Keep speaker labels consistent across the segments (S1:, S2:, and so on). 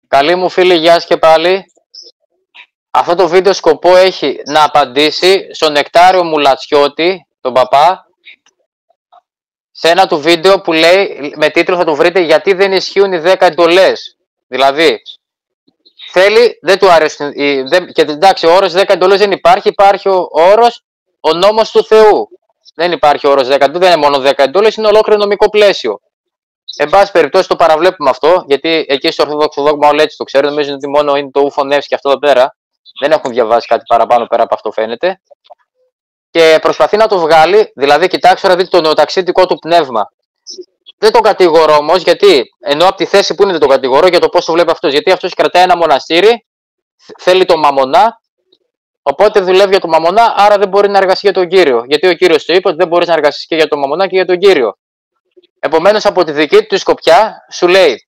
S1: Καλή μου φίλη, γεια σας και πάλι. Αυτό το βίντεο σκοπό έχει να απαντήσει στον Νεκτάριο Μουλατσιώτη, τον παπά, σε ένα του βίντεο που λέει, με τίτλο θα το βρείτε, γιατί δεν ισχύουν οι 10 εντολές. Δηλαδή, θέλει, δεν του αρέσουν, και εντάξει, ο όρος 10 εντολές δεν υπάρχει, υπάρχει ο όρος, ο νόμος του Θεού. Δεν υπάρχει ο όρος 10 εντολές, δεν είναι μόνο 10 εντολές, είναι ολόκληρο νομικό πλαίσιο. Εν πάση περιπτώσει το παραβλέπουμε αυτό, γιατί εκεί στο Ορθόδοξο δόγμα όλοι έτσι το ξέρουν, νομίζουν ότι μόνο είναι το ούφο Νεύση και αυτό εδώ πέρα. Δεν έχουν διαβάσει κάτι παραπάνω πέρα από αυτό, φαίνεται. Και προσπαθεί να το βγάλει, δηλαδή, κοιτάξτε τώρα, δείτε το νεοταξίδικό του πνεύμα. Δεν τον κατηγορώ όμως, γιατί ενώ από τη θέση που είναι δεν τον κατηγορώ για το πώς το βλέπει αυτός. Γιατί αυτός κρατάει ένα μοναστήρι, θέλει το μαμονά, οπότε δουλεύει για το μαμονά, άρα δεν μπορεί να εργαστεί για τον Κύριο. Γιατί ο Κύριος του είπε ότι δεν μπορεί να εργαστεί και για το μαμονά και για τον Κύριο. Επομένως, από τη δική του σκοπιά, σου λέει,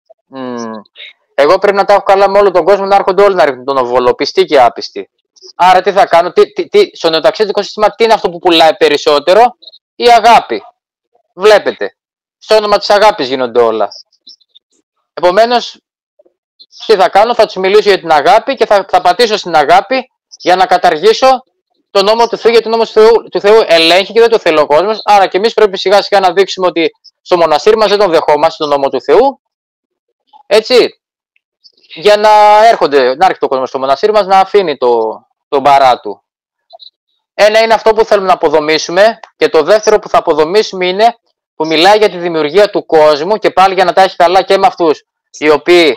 S1: εγώ πρέπει να τα έχω καλά με όλο τον κόσμο, να έρχονται όλοι να ρίχνουν τον οβολό, πιστοί και άπιστοι. Άρα τι θα κάνω, στο νεοταξίδικο σύστημα τι είναι αυτό που πουλάει περισσότερο? Η αγάπη. Βλέπετε, στο όνομα της αγάπης γίνονται όλα. Επομένως, τι θα κάνω, θα τους μιλήσω για την αγάπη και θα πατήσω στην αγάπη για να καταργήσω τον νόμο του Θεού, γιατί ο νόμος του Θεού ελέγχει και δεν το θέλει ο κόσμος. Άρα και εμείς πρέπει σιγά σιγά να δείξουμε ότι στο μοναστήρι μας δεν τον δεχόμαστε τον νόμο του Θεού. Έτσι. Για να έρχεται ο κόσμος στο μοναστήρι μας να αφήνει τον παρά του. Ένα είναι αυτό που θέλουμε να αποδομήσουμε, και το δεύτερο που θα αποδομήσουμε είναι που μιλάει για τη δημιουργία του κόσμου, και πάλι για να τα έχει καλά και με αυτούς οι οποίοι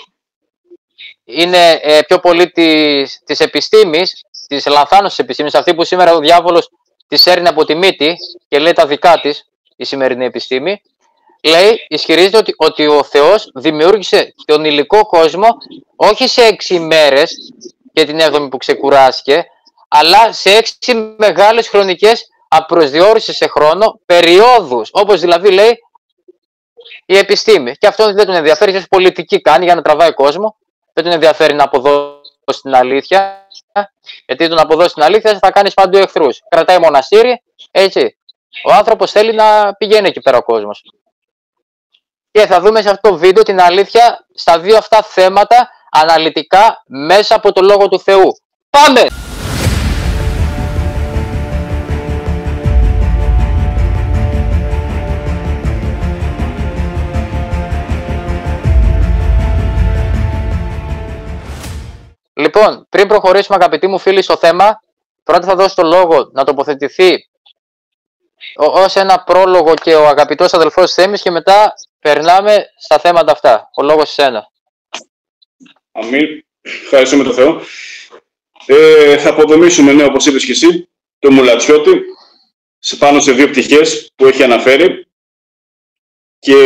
S1: είναι πιο πολύ της επιστήμης, της λανθάνωσης επιστήμης, αυτή που σήμερα ο διάβολος της έρνει από τη μύτη και λέει τα δικά της, η σημερινή επιστήμη. Λέει, ισχυρίζεται ότι ο Θεός δημιούργησε τον υλικό κόσμο όχι σε 6 μέρες και την 7η που ξεκουράστηκε, αλλά σε 6 μεγάλες χρονικές απροσδιόρισες σε χρόνο περιόδους, όπως δηλαδή λέει η επιστήμη. Και αυτό δεν τον ενδιαφέρει, ίσως πολιτική κάνει για να τραβάει κόσμο, δεν τον ενδιαφέρει να αποδώσει την αλήθεια, γιατί τον αποδώσει την αλήθεια θα κάνεις παντού εχθρούς. Κρατάει μοναστήρι, έτσι. Ο άνθρωπος θέλει να πηγαίνει εκεί πέρα ο κόσμος. Και θα δούμε σε αυτό το βίντεο την αλήθεια στα δύο αυτά θέματα αναλυτικά μέσα από το Λόγο του Θεού. Πάμε! Λοιπόν, πριν προχωρήσουμε αγαπητοί μου φίλοι στο θέμα, πρώτα θα δώσω το λόγο να τοποθετηθεί ως ένα πρόλογο και ο αγαπητός αδελφός Θέμης και μετά περνάμε στα θέματα αυτά. Ο λόγος σε σένα.
S2: Αμήν. Ευχαριστούμε τον Θεό. Θα αποδομήσουμε, ναι, όπως είπες και εσύ, το Μουλατσιώτη πάνω σε δύο πτυχές που έχει αναφέρει και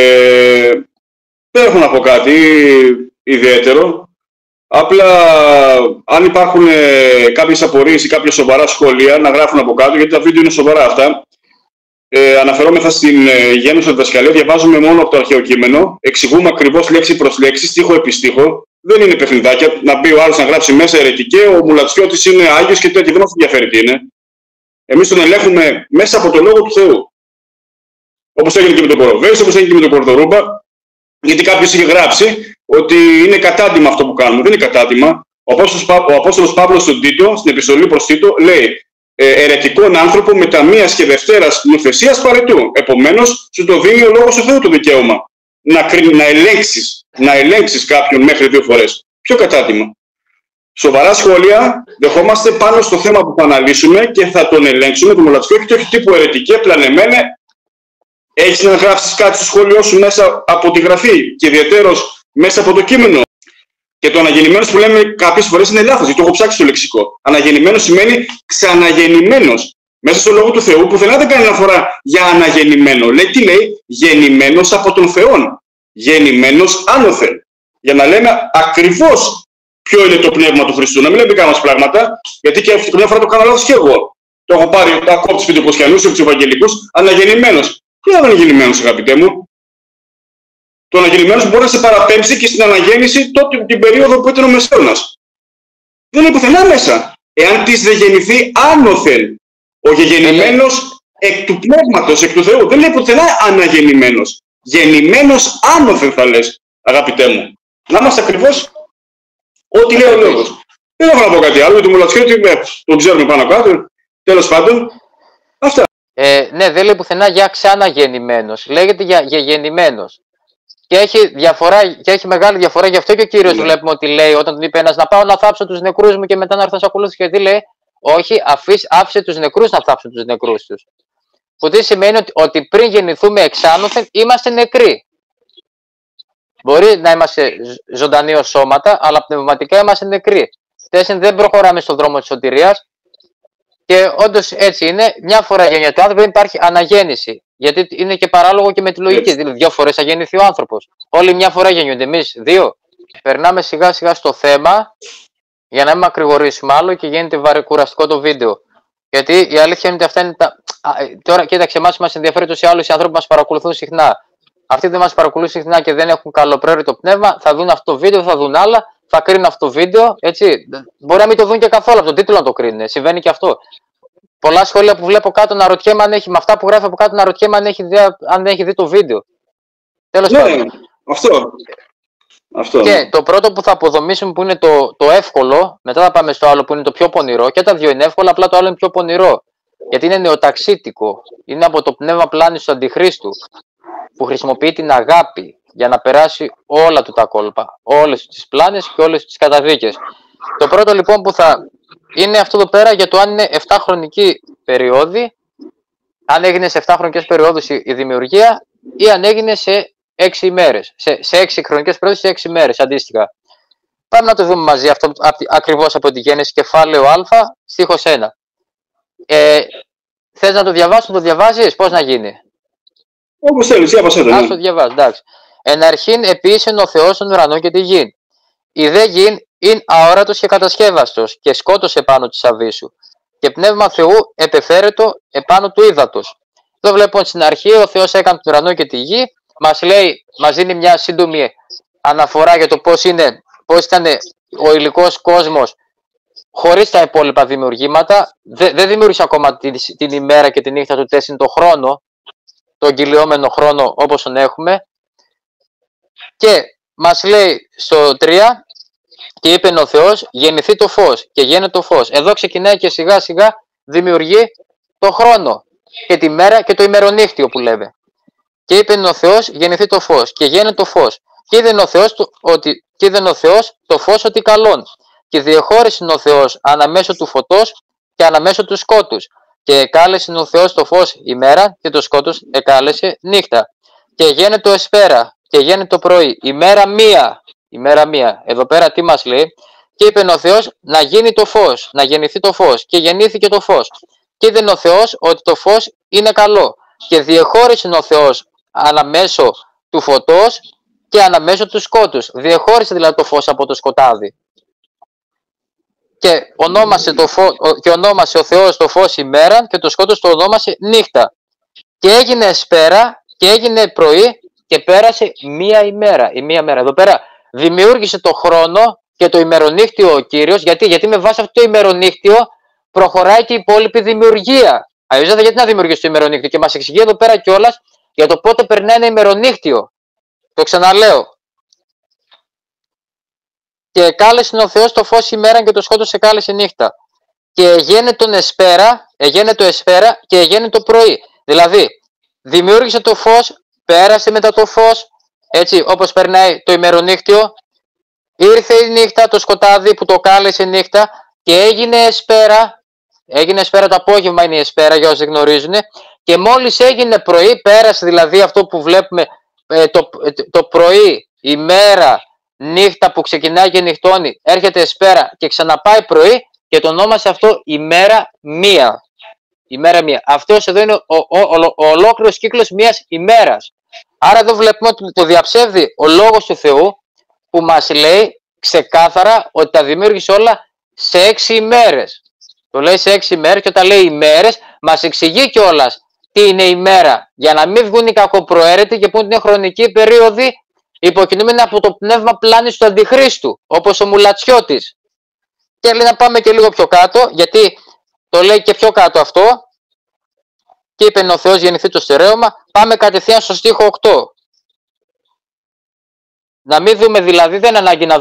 S2: δεν έχω να πω κάτι ιδιαίτερο. Απλά, αν υπάρχουν κάποιες απορίες ή κάποια σοβαρά σχόλια, να γράφουν από κάτω, γιατί τα βίντεο είναι σοβαρά αυτά. Αναφερόμεθα στην γέννουσα διδασκαλία, διαβάζουμε μόνο από το αρχαίο κείμενο, εξηγούμε ακριβώς λέξη προς λέξη, στίχο επί στίχο. Δεν είναι παιχνιδάκια να μπει ο άλλος να γράψει μέσα αιρετικέ, ο Μουλατσιώτης είναι Άγιος και τέτοιο, δεν μας ενδιαφέρει τι είναι. Εμείς τον ελέγχουμε μέσα από το Λόγο του Θεού. Όπως έγινε και με τον Κοροβέης, όπως έγινε και με τον Κορδορούμπα, γιατί κάποιος είχε γράψει ότι είναι κατάντημα αυτό που κάνουμε. Δεν είναι κατάντημα. Ο Απόστολος Παύλος στον Τίτο, στην επιστολή προς Τίτο, λέει ερετικόν άνθρωπο μεταμίας και δευτέρας νουθεσίας παρετού. Επομένως, σου το δίνει ο Λόγος του Θεού το δικαίωμα να ελέγξεις κάποιον μέχρι 2 φορές. Ποιο κατάντημα? Σοβαρά σχόλια δεχόμαστε πάνω στο θέμα που θα αναλύσουμε και θα τον ελέγξουμε, τον Μουλατσιώτη, και όχι τύπου αιρετικέ, πλανεμένε. Έχεις να γράψεις κάτι στο σχόλιο σου μέσα από τη γραφή και ιδιαιτέρως μέσα από το κείμενο. Και το αναγεννημένος που λέμε κάποιες φορές είναι λάθος, γιατί το έχω ψάξει στο λεξικό. Αναγεννημένος σημαίνει ξαναγεννημένος. Μέσα στο Λόγο του Θεού που δεν κάνει αναφορά για αναγεννημένο. Λέει τι λέει? Γεννημένος από τον Θεόν. Γεννημένος άνωθεν. Για να λέμε ακριβώς ποιο είναι το πνεύμα του Χριστού. Να μην λέμε κανένα πράγματα, γιατί και αυτή μια φορά το κάνω λάθος και εγώ. Το έχω πάρει από τους Πεντηκοστιανούς, από τους Ευαγγελικούς, αναγεννημένος. Τι είναι αναγεννημένος, αγαπητέ μου? Το αναγεννημένος μπορεί να σε παραπέμψει και στην αναγέννηση τότε την περίοδο που ήταν ο Μεσαίωνας. Δεν είναι πουθενά μέσα. Εάν της δεν γεννηθεί άνωθεν. Ο γεννημένος εκ του πνεύματος, εκ του Θεού. Δεν λέει πουθενά αναγεννημένος. Γεννημένος άνωθεν θα λες, αγαπητέ μου. Να είμαστε ακριβώς Ό,τι λέει ο λόγος. Δεν έχω να πω κάτι άλλο, γιατί μου Μουλατσιώτη τον ξέρουμε πάνω κάτω. Τέλος πάντων, αυτά.
S1: Ναι, δεν λέει πουθενά για ξαναγεννημένος. Λέγεται για γεννημένος. Και έχει μεγάλη διαφορά, γι' αυτό και ο κύριος βλέπουμε ότι λέει, όταν του είπε ένας να πάω να θάψω τους νεκρούς μου και μετά να έρθω να σε ακολούθησω, και τι λέει, όχι, άφησε τους νεκρούς να θάψουν τους νεκρούς τους. Που τι σημαίνει ότι πριν γεννηθούμε εξάνωθεν είμαστε νεκροί. Μπορεί να είμαστε ζωντανοί ως σώματα, αλλά πνευματικά είμαστε νεκροί. Δεν προχωράμε στον δρόμο της σωτηρίας. Και όντως έτσι είναι, μια φορά γεννιέται ο άνθρωπος, δεν υπάρχει αναγέννηση. Γιατί είναι και παράλογο και με τη λογική. Δηλαδή, 2 φορές θα γεννηθεί ο άνθρωπος. Όλοι μια φορά γεννιούνται, εμείς 2. Περνάμε σιγά σιγά στο θέμα, για να μην μακρηγορήσουμε άλλο και γίνεται βαρεκουραστικό το βίντεο. Γιατί η αλήθεια είναι ότι αυτά είναι τα. Τώρα, κοίταξε, εμάς μας ενδιαφέρει τους ή άλλους οι άνθρωποι που μας παρακολουθούν συχνά. Αυτοί δεν μας παρακολουθούν συχνά και δεν έχουν καλοπροαίρετο πνεύμα, θα δουν αυτό το βίντεο, θα δουν άλλα, θα κρίνουν αυτό το βίντεο. Έτσι. Μπορεί να μην το δουν και καθόλου από τον τίτλο να το κρίνουν. Συμβαίνει και αυτό. Πολλά σχόλια που βλέπω κάτω να ρωτιέμαι με αυτά που γράφει από κάτω να ρωτιέμαι αν έχει δει το βίντεο. Τέλος πάντων.
S2: Αυτό.
S1: Και το πρώτο που θα αποδομήσουμε που είναι το εύκολο, μετά θα πάμε στο άλλο που είναι το πιο πονηρό, και τα δύο είναι εύκολα, απλά το άλλο είναι πιο πονηρό. Γιατί είναι νεοταξίτικο. Είναι από το πνεύμα πλάνης του Αντιχρίστου, που χρησιμοποιεί την αγάπη για να περάσει όλα του τα κόλπα, όλες τις πλάνες και όλες τις καταδίκες. Το πρώτο λοιπόν που θα είναι αυτό εδώ πέρα για το αν είναι 7 χρονική περίοδη, αν έγινε σε 7 χρονικές περιόδους η δημιουργία ή αν έγινε σε 6 ημέρες, σε 6 χρονικές περίοδους, σε 6 ημέρες αντίστοιχα. Πάμε να το δούμε μαζί αυτό ακριβώς από τη Γέννηση, κεφάλαιο Α, στίχος 1. Θες να το διαβάσεις, το διαβάζεις, πώς να γίνει?
S2: Όπως θέλεις, διάβασέ το.
S1: Ας το διαβάσεις, εντάξει. Εν αρχήν επίσεν ο Θεός τον ουρανό και τη γην. Η δε γην είναι αόρατος και κατασκεύαστος και σκότωσε πάνω της αβύσσου. Και πνεύμα Θεού επεφέρετο επάνω του ύδατος. Εδώ βλέπουμε στην αρχή ο Θεός έκανε τον ουρανό και τη γη. Μας δίνει μια σύντομη αναφορά για το πώς ήταν ο υλικός κόσμος χωρίς τα υπόλοιπα δημιουργήματα. Δεν δημιούργησε ακόμα την ημέρα και τη νύχτα του τέσσερι το χρόνο, τον κυλιόμενο χρόνο όπως τον έχουμε. Και μας λέει στο 3, και είπε ο Θεός γεννηθεί το φως και γένε το φως. Εδώ ξεκινάει και σιγά σιγά δημιουργεί το χρόνο και τη μέρα και το ημερονύχτιο που λέμε. Και είπε ο Θεός γεννηθεί το φως και γένε το φως. Και είδε ο Θεός το φως ότι καλόν. Και διεχώρισε ο Θεός αναμέσω του φωτός και αναμέσω του σκότους. Και εκάλεσε ο Θεός το φως ημέρα και το σκότος εκάλεσε νύχτα. Και γένε το εσπέρα και γένε το πρωί. Ημέρα μία. Εδώ πέρα τι μας λέει? Και είπε ο Θεός να γίνει το φως, να γεννηθεί το φως. Και γεννήθηκε το φως. Και είδε ο Θεός ότι το φως είναι καλό. Και διεχώρισε ο Θεός αναμέσω του φωτός και αναμέσω του σκότους. Διεχώρισε δηλαδή το φως από το σκοτάδι. Και ονόμασε ο Θεός το φως ημέρα και το σκότος το ονόμασε νύχτα. Και έγινε εσπέρα και έγινε πρωί και πέρασε μία ημέρα. Η μία μέρα. Εδώ πέρα δημιούργησε το χρόνο και το ημερονύχτιο ο Κύριος. Γιατί με βάση αυτό το ημερονύχτιο προχωράει και η υπόλοιπη δημιουργία. Αλλιώς γιατί να δημιουργήσει το ημερονύχτιο? Και μας εξηγεί εδώ πέρα κιόλας για το πότε περνάει ένα ημερονύχτιο. Το ξαναλέω. Και εκάλεσε ο Θεός το φως ημέρα και το σκότος εκάλεσε νύχτα. Και εγένε το εσπέρα και εγένε το πρωί. Δηλαδή, δημιούργησε το φως, πέρασε μετά το φως, έτσι όπως περνάει το ημερονύχτιο, ήρθε η νύχτα, το σκοτάδι που το κάλεσε νύχτα και έγινε εσπέρα. Έγινε εσπέρα, το απόγευμα είναι η εσπέρα για όσοι δεν γνωρίζουν. Και μόλις έγινε πρωί, πέρασε δηλαδή αυτό που βλέπουμε το πρωί, ημέρα, νύχτα που ξεκινάει και νυχτώνει, έρχεται εσπέρα και ξαναπάει πρωί και το ονόμασε αυτό ημέρα μία. Ημέρα μία. Αυτός εδώ είναι ο ολόκληρος κύκλος μιας ημέρας. Άρα εδώ βλέπουμε ότι το διαψεύδει ο λόγος του Θεού που μας λέει ξεκάθαρα ότι τα δημιούργησε όλα σε 6 ημέρες. Το λέει σε 6 ημέρες και όταν λέει ημέρες μας εξηγεί κιόλας τι είναι ημέρα, για να μην βγουν οι κακοπροαίρετοι και που είναι χρονική περίοδοι υποκινούμενοι από το πνεύμα πλάνης του Αντιχρίστου, όπως ο Μουλατσιώτης. Και λέει να πάμε και λίγο πιο κάτω, γιατί το λέει και πιο κάτω αυτό. Και είπε ο Θεός γεννηθεί το στερέωμα. Πάμε κατευθείαν στο στίχο 8. Να μην δούμε δηλαδή, δεν ανάγκη να δούμε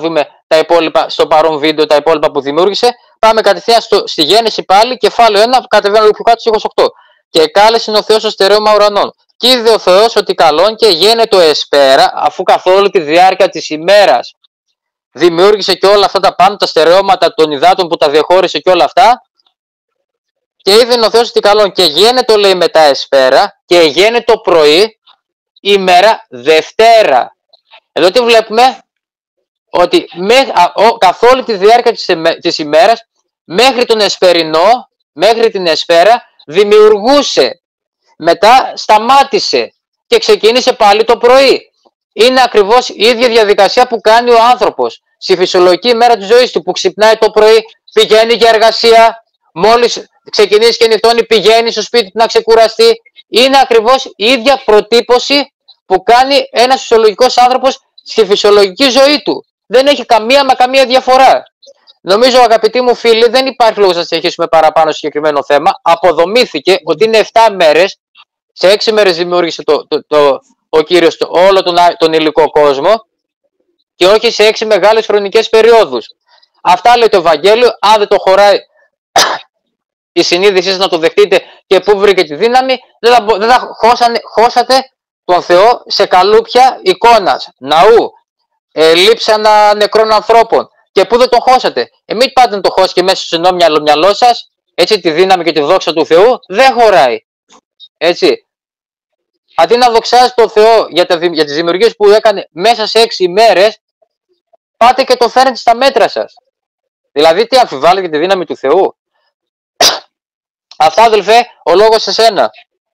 S1: στο παρόν βίντεο τα υπόλοιπα που δημιούργησε. Πάμε κατευθείαν στη Γένεση πάλι, κεφάλαιο 1, κατεβαίνω λίγο πιο κάτω στο 28. Και κάλεσε ο Θεός στο στερέωμα ουρανών. Και είδε ο Θεός ότι καλόν και γένετο εσπέρα, αφού καθ' όλη τη διάρκεια της ημέρας δημιούργησε και όλα αυτά τα πάνω, τα στερεώματα των υδάτων που τα διαχώρισε και όλα αυτά. Και είδε ο Θεός ότι καλόν και γένετο, λέει, μετά εσπέρα, και γένετο πρωί, ημέρα Δευτέρα. Εδώ τι βλέπουμε? Ότι καθ' όλη τη διάρκεια της ημέρας, μέχρι τον εσπερινό, μέχρι την εσπέρα, δημιουργούσε. Μετά σταμάτησε και ξεκίνησε πάλι το πρωί. Είναι ακριβώς η ίδια διαδικασία που κάνει ο άνθρωπος στη φυσιολογική ημέρα της ζωής του, που ξυπνάει το πρωί, πηγαίνει για εργασία, μόλις ξεκινήσει και νυχτώνει, πηγαίνει στο σπίτι του να ξεκουραστεί. Είναι ακριβώς η ίδια προτύπωση που κάνει ένας φυσιολογικός άνθρωπος στη φυσιολογική ζωή του. Δεν έχει καμία διαφορά. Νομίζω, αγαπητοί μου φίλοι, δεν υπάρχει λόγος να συνεχίσουμε παραπάνω στο συγκεκριμένο θέμα. Αποδομήθηκε ότι είναι 7 μέρες. Σε 6 μέρες δημιούργησε ο Κύριος όλο τον υλικό κόσμο και όχι σε 6 μεγάλες χρονικές περιόδους. Αυτά λέει το Ευαγγέλιο. Αν δεν το χωράει η συνείδησή σας να το δεχτείτε και πού βρήκε τη δύναμη, δεν θα χώσατε τον Θεό σε καλούπια εικόνας, ναού, λείψανα νεκρών ανθρώπων. Και πού δεν τον χώσατε? Μην πάτε να το χώσετε μέσα στο συνόμυαλο μυαλό σας, έτσι, τη δύναμη και τη δόξα του Θεού. Δεν χωράει. Έτσι. Αντί να δοξάζετε τον Θεό για τις δημιουργίες που έκανε μέσα σε 6 ημέρες, πάτε και το φέρνετε στα μέτρα σας. Δηλαδή, τι αμφιβάλλετε τη δύναμη του Θεού? Αυτά, αδελφέ, ο λόγος σε σένα.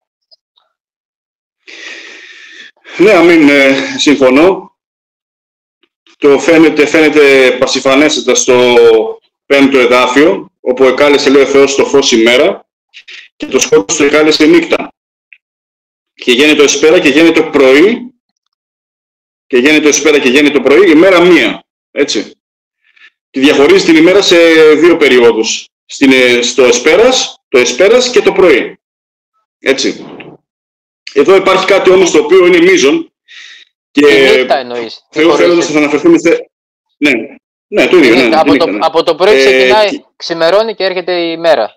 S2: Ναι, αμήν, συμφωνώ. Το φαίνεται πασιφανέστατα στο 5ο εδάφιο, όπου εκάλεσε, λέει ο Θεός, το φως ημέρα και το σκότος το εκάλεσε νύχτα. Και γέννητο εσπέρα και γέννητο πρωί, και γέννητο εσπέρα και γέννητο πρωί, ημέρα μία. Έτσι. Και διαχωρίζει την ημέρα σε 2 περιόδους. Το εσπέρας και το πρωί. Έτσι. Εδώ υπάρχει κάτι όμως το οποίο είναι μείζον. Και
S1: νύχτα εννοείς.
S2: Θεό θέλοντας θα αναφερθούμε σε... Ναι, το ίδιο. Ναι,
S1: από το πρωί ξεκινάει, ξημερώνει και έρχεται η ημέρα.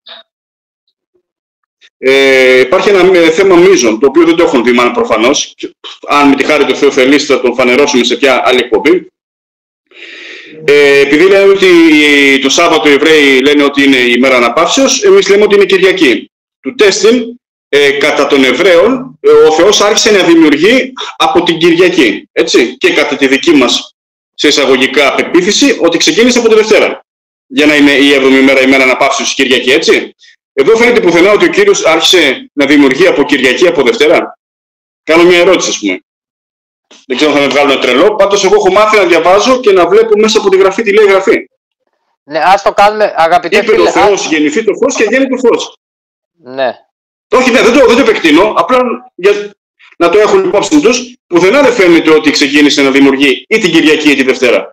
S2: Υπάρχει ένα θέμα μείζον, το οποίο δεν το έχουν δει μάλλον προφανώς. Αν με τη χάρη του Θεού θελήσει θα τον φανερώσουμε σε ποια άλλη εκπομπή. Επειδή λένε ότι το Σάββατο οι Εβραίοι λένε ότι είναι η μέρα αναπαύσεως, εμείς λέμε ότι είναι Κυριακή. Του τέστην, κατά των Εβραίων, ο Θεός άρχισε να δημιουργεί από την Κυριακή. Έτσι, και κατά τη δική μας, σε εισαγωγικά, πεποίθηση, ότι ξεκίνησε από τη Δευτέρα. Για να είναι η 7η μέρα, η μέρα αναπαύσεως Κυριακή, έτσι. Εδώ φαίνεται πουθενά ότι ο Κύριος άρχισε να δημιουργεί από Κυριακή, από Δευτέρα. Κάνω μια ερώτηση, ας πούμε. Δεν ξέρω αν θα με βγάλουν τρελό. Πάντως, εγώ έχω μάθει να διαβάζω και να βλέπω μέσα από τη γραφή τι λέει η γραφή.
S1: Ναι, ας το κάνουμε, αγαπητέ φίλε.
S2: Είπε ο Θεός, γεννηθεί το φως και γίνει το φως.
S1: Ναι.
S2: Όχι, ναι, δεν το επεκτείνω. Απλά για να το έχουν υπόψη τους, πουθενά δεν φαίνεται ότι ξεκίνησε να δημιουργεί ή την Κυριακή ή τη Δευτέρα.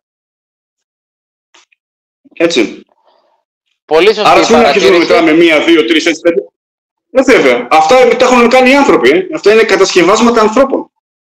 S2: Έτσι.
S1: Πολύ σωστή.
S2: Άρα, μην αρχίσουμε να μετράμε 1, 2, 3, 4, 5. Βέβαια. Αυτά τα έχουν κάνει οι άνθρωποι. Αυτά είναι κατασκευάσματα ανθρώπων.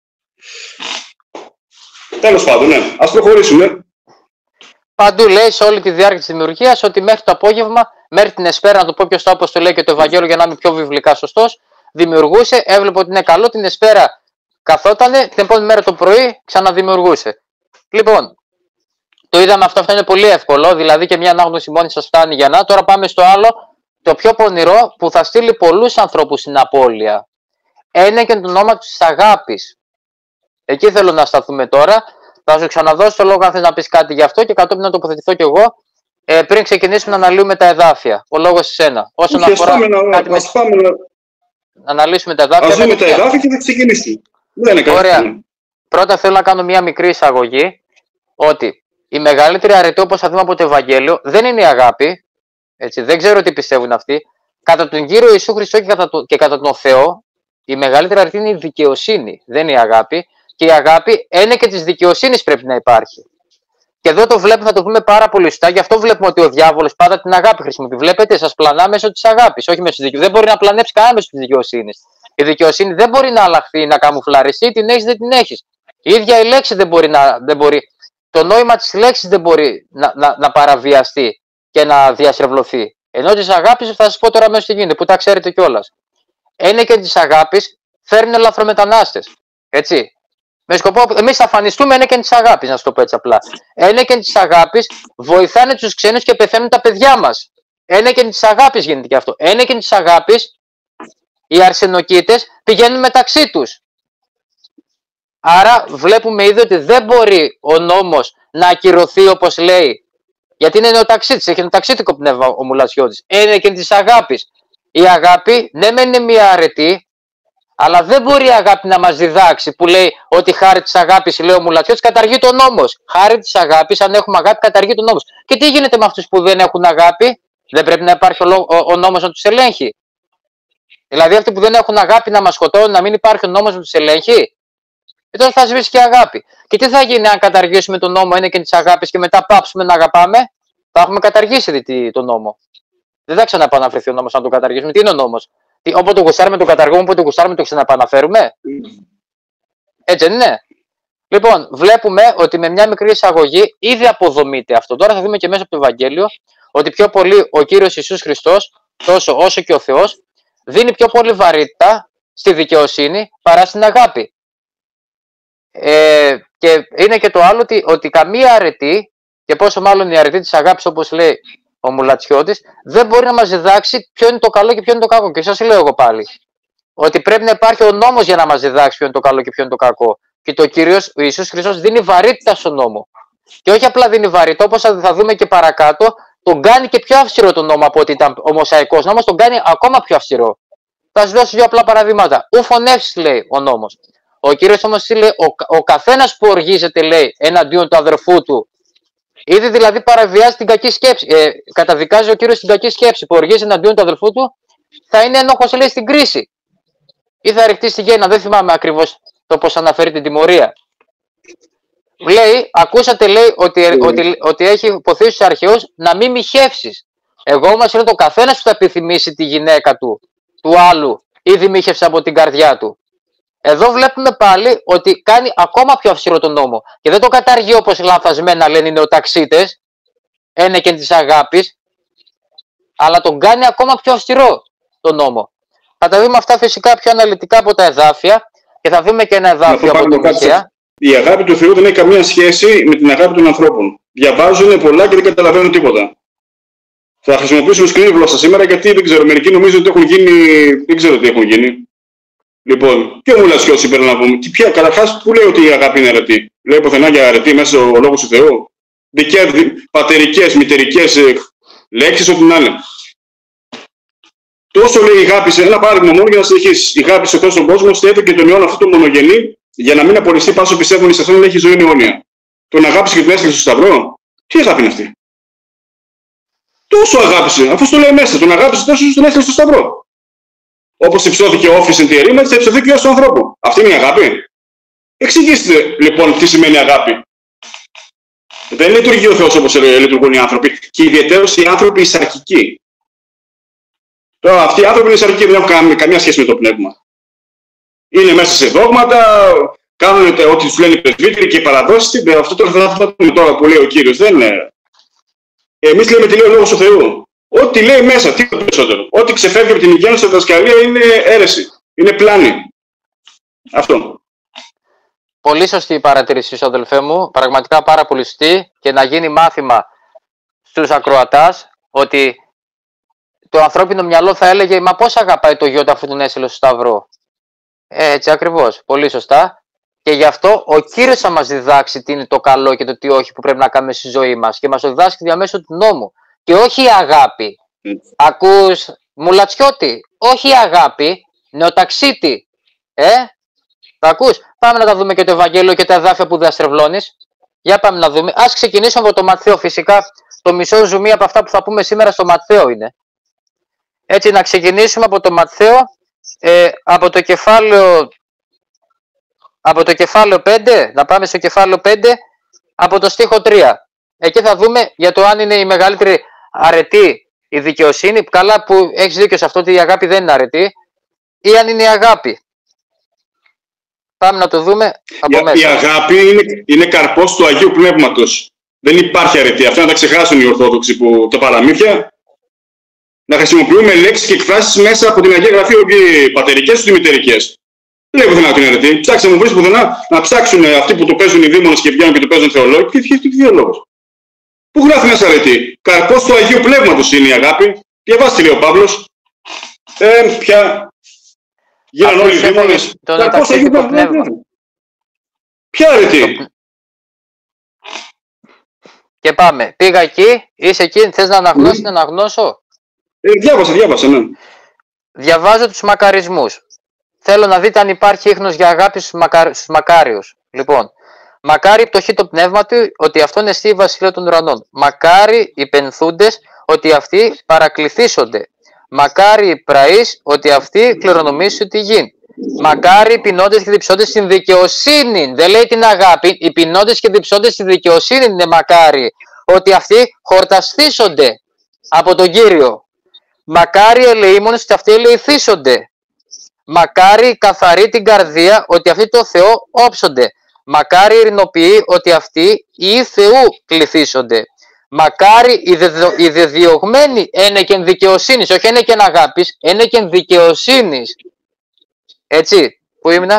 S2: Τέλος πάντων, ναι. Ας προχωρήσουμε.
S1: Παντού λέει σε όλη τη διάρκεια της δημιουργίας ότι μέχρι το απόγευμα, μέχρι την εσπέρα, να το πω πιο στο όπως το λέει και το Ευαγγέλιο για να είμαι πιο βιβλικά σωστός, δημιουργούσε, έβλεπε ότι είναι καλό, την εσπέρα καθότανε, την επόμενη μέρα το πρωί ξαναδημιουργούσε. Λοιπόν, το είδαμε αυτό είναι πολύ εύκολο, δηλαδή και μια ανάγνωση μόνη σας φτάνει για να. Τώρα πάμε στο άλλο, το πιο πονηρό που θα στείλει πολλούς ανθρώπους στην απώλεια. Είναι και το όνομα της αγάπης. Εκεί θέλω να σταθούμε τώρα. Θα σου ξαναδώσω το λόγο αν θες να πεις κάτι γι' αυτό και κατόπιν να τοποθετηθώ κι εγώ πριν ξεκινήσουμε να αναλύουμε τα εδάφια. Ο λόγος σε σένα. Όσον αφορά να αναλύσουμε τα εδάφια.
S2: Ας δούμε τα εδάφια και θα ξεκινήσουμε. Δεν είναι
S1: ωραία. Πρώτα θέλω να κάνω μια μικρή εισαγωγή ότι η μεγαλύτερη αρετή, όπως θα δούμε από το Ευαγγέλιο, δεν είναι η αγάπη. Έτσι, δεν ξέρω τι πιστεύουν αυτοί. Κατά τον Κύριο Ιησού Χριστό και κατά τον Θεό, η μεγαλύτερη αρετή είναι η δικαιοσύνη. Δεν είναι η αγάπη. Και η αγάπη είναι και της δικαιοσύνης πρέπει να υπάρχει. Και εδώ το βλέπουμε, θα το πούμε πάρα πολύ σωστά. Γι' αυτό βλέπουμε ότι ο διάβολος πάντα την αγάπη χρησιμοποιεί. Βλέπετε, σας πλανά μέσω της αγάπης, όχι μέσω της δικαιοσύνης. Δεν μπορεί να πλανέψει κανένα μέσω της δικαιοσύνης. Η δικαιοσύνη δεν μπορεί να αλλάχθει, να καμουφλαριστεί, την έχεις, δεν την έχεις. Η ίδια η λέξη δεν μπορεί. το νόημα της λέξης δεν μπορεί να παραβιαστεί και να διαστρεβλωθεί. Ενώ της αγάπης, θα σας πω τώρα μέσα τι γίνεται, που τα ξέρετε κιόλας. Ένεκεν της αγάπης φέρνουν ελαφρομετανάστες. Έτσι. Με σκοπό, εμείς θα αφανιστούμε ένεκεν της αγάπης, να σου το πω έτσι απλά. Ένεκεν της αγάπης βοηθάνε τους ξένους και πεθαίνουν τα παιδιά μας. Ένεκεν της αγάπης γίνεται και αυτό. Ένεκεν της αγάπης οι αρσενοκοίτες πηγαίνουν μεταξύ τους. Άρα βλέπουμε ήδη ότι δεν μπορεί ο νόμος να ακυρωθεί όπως λέει. Γιατί είναι νεοταξίτης, έχει νεοταξίτικο πνεύμα ο Μουλατσιώτης. Ένεκεν της αγάπης. Η αγάπη, ναι μεν είναι μια αρετή, αλλά δεν μπορεί η αγάπη να μας διδάξει που λέει ότι χάρη της αγάπης, λέει ο Μουλατσιώτης, καταργεί τον νόμος. Χάρη της αγάπης, αν έχουμε αγάπη, καταργεί τον νόμος. Και τι γίνεται με αυτούς που δεν έχουν αγάπη? Δεν πρέπει να υπάρχει ο νόμος να τους ελέγχει? Δηλαδή αυτοί που δεν έχουν αγάπη να μας σκοτώνουν, να μην υπάρχει ο νόμος να τους ελέγχει? Και τότε θα σβήσει και η αγάπη. Και τι θα γίνει αν καταργήσουμε τον νόμο ένεκεν της αγάπης και μετά πάψουμε να αγαπάμε? Θα έχουμε καταργήσει τον νόμο. Δεν θα ξαναπαναφερθεί ο νόμος αν τον καταργήσουμε. Τι είναι ο νόμος? Όποτε το γουστάρουμε το καταργούμε, όποτε το γουστάρουμε το ξαναπαναφέρουμε. Έτσι δεν είναι? Λοιπόν, βλέπουμε ότι με μια μικρή εισαγωγή ήδη αποδομείται αυτό. Τώρα θα δούμε και μέσα από το Ευαγγέλιο ότι πιο πολύ ο Κύριος Ιησούς Χριστός, τόσο όσο και ο Θεός, δίνει πιο πολύ βαρύτητα στη δικαιοσύνη παρά στην αγάπη. Και είναι και το άλλο ότι καμία αρετή, και πόσο μάλλον η αρετή της αγάπης, όπως λέει ο Μουλατσιώτης, δεν μπορεί να μας διδάξει ποιο είναι το καλό και ποιο είναι το κακό. Και σας λέω εγώ πάλι ότι πρέπει να υπάρχει ο νόμος για να μας διδάξει ποιο είναι το καλό και ποιο είναι το κακό. Και το Κύριος ο Ιησούς Χριστός δίνει βαρύτητα στον νόμο. Και όχι απλά δίνει βαρύτητα, όπως θα δούμε και παρακάτω, τον κάνει και πιο αυστηρό τον νόμο από ότι ήταν ο Μωσαϊκός νόμος, τον κάνει ακόμα πιο αυστηρό. Θα σας δώσω δύο απλά παραδείγματα. Ου φωνεύσεις, λέει ο νόμος. Ο Κύριος όμως λέει, ο καθένας που οργίζεται, λέει, εναντίον του αδερφού του, ήδη δηλαδή παραβιάζει την κακή σκέψη. Καταδικάζει ο Κύριος την κακή σκέψη που οργίζει εναντίον του αδερφού του, θα είναι ένοχος, λέει, στην κρίση. Ή θα ρηχτεί στη γέννα, δεν θυμάμαι ακριβώς το πώς αναφέρει την τιμωρία. Λέει, ακούσατε, λέει, ότι έχει υποθεί στους αρχαίους να μην μοιχεύσεις. Εγώ όμως είναι το καθένας που θα επιθυμήσει τη γυναίκα του άλλου, ήδη μύχευσε από την καρδιά του. Εδώ βλέπουμε πάλι ότι κάνει ακόμα πιο αυστηρό τον νόμο. Και δεν το καταργεί όπως λανθασμένα λένε οι νεοταξίτες, ένεκεν της αγάπης, αλλά τον κάνει ακόμα πιο αυστηρό τον νόμο. Θα τα δούμε αυτά φυσικά πιο αναλυτικά από τα εδάφια και θα δούμε και ένα εδάφιο από το Μιχαία.
S2: Η αγάπη του Θεού δεν έχει καμία σχέση με την αγάπη των ανθρώπων. Διαβάζουν πολλά και δεν καταλαβαίνουν τίποτα. Θα χρησιμοποιήσουμε σκληρή γλώσσα σήμερα γιατί δεν ξέρω, μερικοί νομίζουν ότι έχουν γίνει. Δεν ξέρω τι έχουν γίνει. Λοιπόν, ποιο Μουλατσιώτης συμπεριλαμβάνουμε? Καταρχάς, πού λέει ότι η αγάπη είναι αρετή? Λέει πουθενά για αρετή μέσα ο λόγος του Θεού? Πατερικές, μητερικές λέξεις, ό,τι να είναι. Τόσο λέει η αγάπη, ένα παράδειγμα μόνο για να συνεχίσει. Η αγάπη σε Θεό στον κόσμο στέφεται και τον αιώνα αυτό το μονογενή για να μην απολυστεί πάσο πιστεύουν σε αυτόν, έχει ζωή αιώνια. Τον αγάπησε και τον έστειλε στο Σταυρό. Τι αγάπη είναι αυτή? Τόσο αγάπησε, αφού το λέει μέσα, τον αγάπησε τόσο τον έστειλε στο Σταυρό. Όπως υψώθηκε ο όφης εν τη ερήμα, θα υψωθεί και ο στον ανθρώπο. Αυτή είναι η αγάπη? Εξηγήστε λοιπόν τι σημαίνει αγάπη. Δεν λειτουργεί ο Θεός όπως λειτουργούν οι άνθρωποι, και ιδιαιτέρως οι άνθρωποι οι σαρκικοί. Τώρα, αυτοί οι άνθρωποι είναι σαρκικοί, δεν έχουν καμία σχέση με το πνεύμα. Είναι μέσα σε δόγματα, κάνουν ό,τι τους λένε οι πρεσβύτεροι και οι παραδόσεις. Αυτό τώρα που λέει ο Κύριος δεν είναι. Εμείς λέμε τι λέει ο λόγος του Θεού. Ό,τι λέει μέσα, τι είναι περισσότερο. Ό,τι ξεφεύγει από την υγιεινή διδασκαλία είναι αίρεση. Είναι πλάνη. Αυτό.
S1: Πολύ σωστή η παρατήρησή σου, αδελφέ μου. Πραγματικά πάρα πολύ σωστή. Και να γίνει μάθημα στους ακροατάς ότι το ανθρώπινο μυαλό θα έλεγε «Μα πώς αγαπάει το γιο του αφού τον έστειλε στο Σταυρό?» Έτσι ακριβώς. Πολύ σωστά. Και γι' αυτό ο Κύριος θα μας διδάξει τι είναι το καλό και το τι όχι που πρέπει να κάνουμε στη ζωή μας. Και μας το διδάσκει διαμέσου του νόμου. Και όχι η αγάπη. Ακούς, Μουλατσιώτη? Όχι η αγάπη, νεοταξίτη. Θα ακούς? Πάμε να τα δούμε και το Ευαγγέλιο και τα εδάφια που διαστρεβλώνεις. Για πάμε να δούμε. Ας ξεκινήσουμε από το Ματθαίο. Φυσικά το μισό ζουμί από αυτά που θα πούμε σήμερα στο Ματθαίο είναι. Έτσι να ξεκινήσουμε από το Ματθαίο, από το κεφάλαιο 5, να πάμε στο κεφάλαιο 5, από το στίχο 3. Εκεί θα δούμε για το αν είναι η μεγαλύτερη αρετή η δικαιοσύνη. Καλά που έχεις δίκιο σε αυτό ότι η αγάπη δεν είναι αρετή, ή αν είναι η αγάπη. πάμε να το δούμε από μέσα.
S2: Η αγάπη είναι καρπός του Αγίου Πνεύματος. Δεν υπάρχει αρετή. Αυτό να τα ξεχάσουν οι Ορθόδοξοι που τα παραμύθια. Να χρησιμοποιούμε λέξεις και εκφράσεις μέσα από την Αγία Γραφή, όχι πατερικές ούτε μητερικές. Δεν λέει πουθενά την αρετή. Ψάξτε μου βρει πουθενά να ψάξουν αυτοί που το παίζουν οι δήμονες και βγαίνουν και το παίζουν θεολόγοι. Και τι θεολόγος. Πού γράφει μέσα αρετή. Καρπός του Αγίου Πνεύματος είναι η αγάπη. Διαβάστε, λέει ο Παύλος. Πια. Γίνανε όλοι οι δήμονες. Καρπός του Αγίου Πνεύματος. Ποια αρετή.
S1: Και πάμε. Πήγα εκεί, είσαι εκεί, θες να αναγνώσεις, να αναγνώσω.
S2: Διάβασα, ναι.
S1: Διαβάζω τους μακαρισμούς. Θέλω να δείτε αν υπάρχει ίχνος για αγάπη στους μακάριους. Λοιπόν, μακάρι η πτωχή το πνεύμα του, ότι αυτόν εστί η βασιλεία των ουρανών. Μακάρι οι πενθούντες, ότι αυτοί παρακληθήσονται. Μακάρι οι πραείς, ότι αυτοί κληρονομήσουν τη γη. Μακάρι οι πεινώντες και διψώντες στην δικαιοσύνη. Δεν λέει την αγάπη. Οι πεινώντες και διψώντες στη δικαιοσύνη είναι μακάρι. Ότι αυτοί χορταστήσονται από τον Κύριο. Μακάρι οι ελεήμονες, ότι αυτοί ελεηθήσονται. Μακάρι οι καθαροί την καρδία, ότι αυτοί το Θεό όψονται. Μακάρι οι ειρηνοποιοί, ότι αυτοί οι Θεού κληθήσονται. Μακάρι οι δεδιωγμένοι ένεκεν δικαιοσύνης, όχι ένεκεν αγάπης, ένεκεν δικαιοσύνης. Έτσι, που ήμουνα.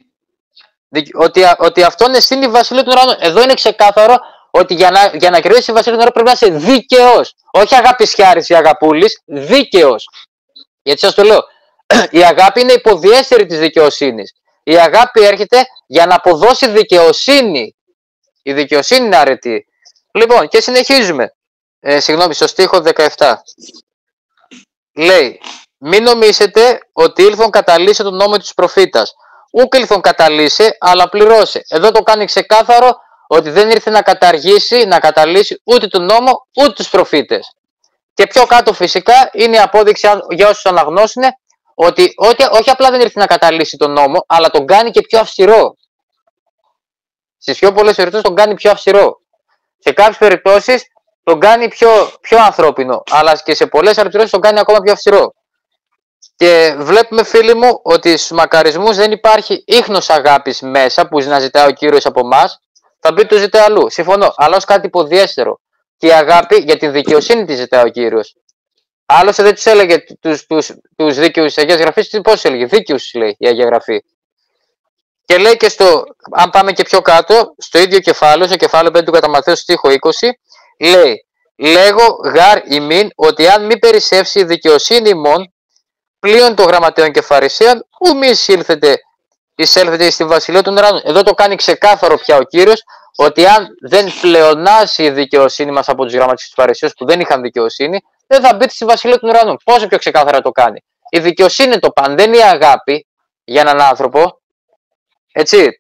S1: Ότι αυτόν εστίν η βασιλεία των ουρανών. Εδώ είναι ξεκάθαρο ότι για να κερδίσει η βασιλεία των ουρανών πρέπει να είσαι δίκαιος. Όχι αγαπησιάρης ή αγαπούλης, δίκαιος. Γιατί σας το λέω, η αγάπη είναι υποδιέστερη της δικαιοσύνης. Η αγάπη έρχεται για να αποδώσει δικαιοσύνη. Η δικαιοσύνη είναι αρετή. Λοιπόν, και συνεχίζουμε. Στο στίχο 17. Λέει, μην νομίσετε ότι ήλθον καταλύσε τον νόμο της προφήτας. Ούκ ήλθον καταλύσε, αλλά πληρώσε. Εδώ το κάνει ξεκάθαρο ότι δεν ήρθε να καταργήσει, να καταλύσει ούτε τον νόμο, ούτε τους προφήτες. Και πιο κάτω φυσικά είναι η απόδειξη για όσους αναγνώσουν ότι όχι απλά δεν ήρθε να καταλύσει τον νόμο, αλλά τον κάνει και πιο αυστηρό. Στις πιο πολλές περιπτώσεις τον κάνει πιο αυστηρό. Σε κάποιες περιπτώσεις τον κάνει πιο ανθρώπινο, αλλά και σε πολλές περιπτώσεις τον κάνει ακόμα πιο αυστηρό. Και βλέπουμε, φίλοι μου, ότι στους μακαρισμούς δεν υπάρχει ίχνος αγάπης μέσα που να ζητάει ο Κύριος από εμάς. Θα πει το ζητάει αλλού. Συμφωνώ, αλλά ως κάτι υποδιέστερο. Και η αγάπη για την δικαιοσύνη τη ζητάει ο Κύριος. Άλλωστε δεν τους έλεγε τους δίκαιους της Αγίας Γραφής, πώς έλεγε, δίκαιους λέει η Αγία Γραφή. Και λέει και αν πάμε και πιο κάτω, στο ίδιο κεφάλαιο, στο κεφάλαιο 5 του κατά Ματθαίου στίχο 20, λέει, λέγω γάρ ημίν ότι αν μη περισσεύσει η δικαιοσύνη ημών, πλέον των γραμματέων και φαρισαίων, ου μη εισέλθετε στη βασιλεία των ουρανών. Εδώ το κάνει ξεκάθαρο πια ο Κύριος, ότι αν δεν πλεονάσει η δικαιοσύνη μας από τους γραμματείς και τους φαρισαίους που δεν είχαν δικαιοσύνη, δεν θα μπείτε στη βασιλεία των ουρανών. Πόσο πιο ξεκάθαρα το κάνει. Η δικαιοσύνη είναι το παν, δεν είναι η αγάπη για έναν άνθρωπο. Έτσι.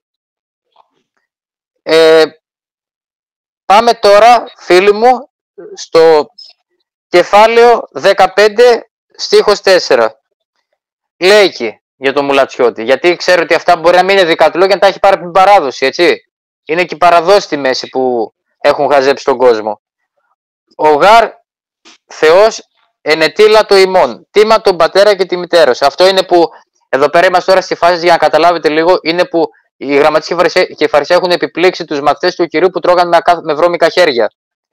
S1: Πάμε τώρα, φίλοι μου, στο κεφάλαιο 15, στίχος 4. Λέει εκεί για τον Μουλατσιώτη. Γιατί ξέρω ότι αυτά μπορεί να μην είναι δικά του λόγια και να τα έχει πάρει από την παράδοση, έτσι. Είναι και η παραδόση στη μέση που έχουν χαζέψει τον κόσμο. Ο γάρ Θεός ενετήλα το ημών, τίμα τον πατέρα και τη μητέρα. Αυτό είναι που, εδώ πέρα είμαστε τώρα στη φάση για να καταλάβετε λίγο, είναι που οι γραμματείς και οι φαρισαίοι έχουν επιπλήξει τους μαθητές του Κυρίου που τρώγαν με βρώμικα χέρια.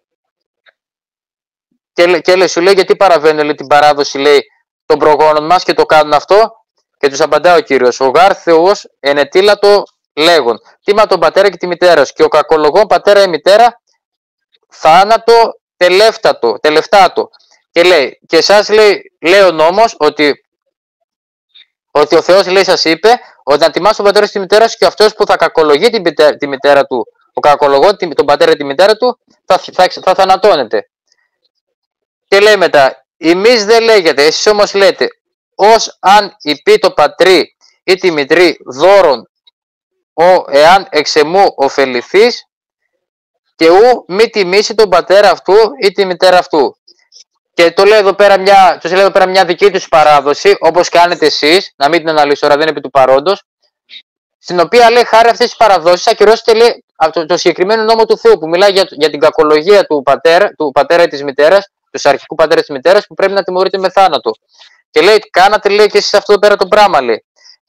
S1: Και λέει, σου λέει γιατί παραβαίνουν, λέει, την παράδοση, λέει, των προγόνων μας και το κάνουν αυτό. Και τους απαντά ο Κύριος, ο γάρ Θεός ενετήλα το λέγον, τίμα τον πατέρα και τη μητέρα. Και ο κακολογών πατέρα ή μητέρα θάνατο τελευτάτο. Και λέει, και εσάς λέει ο νόμος ότι ο Θεός, λέει, σας είπε ότι να τιμάς τον πατέρα και τη μητέρα σου, και αυτός που θα κακολογεί τη μητέρα του, ο κακολογών τον πατέρα και τη μητέρα του, θα θανατώνεται. Και λέει μετά, εμείς δεν λέγεται, εσείς όμως λέτε, ως αν υπεί το πατρί ή τη μητρή δώρον, εάν εξεμού ωφεληθείς, και ου μη τιμήσει τον πατέρα αυτού ή τη μητέρα αυτού. Και το λέει εδώ πέρα μια δική τους παράδοση, όπως κάνετε εσείς, να μην την αναλύσω τώρα, δεν είναι επί του παρόντος, στην οποία λέει χάρη αυτές τις παραδόσεις ακυρώσετε, λέει, το συγκεκριμένο νόμο του Θεού που μιλάει για την κακολογία του πατέρα ή της μητέρας, του αρχικού πατέρα της μητέρας, που πρέπει να τιμωρείται με θάνατο. Και λέει, κάνατε, λέει, και εσείς αυτό εδώ πέρα το πράγμα, λέει.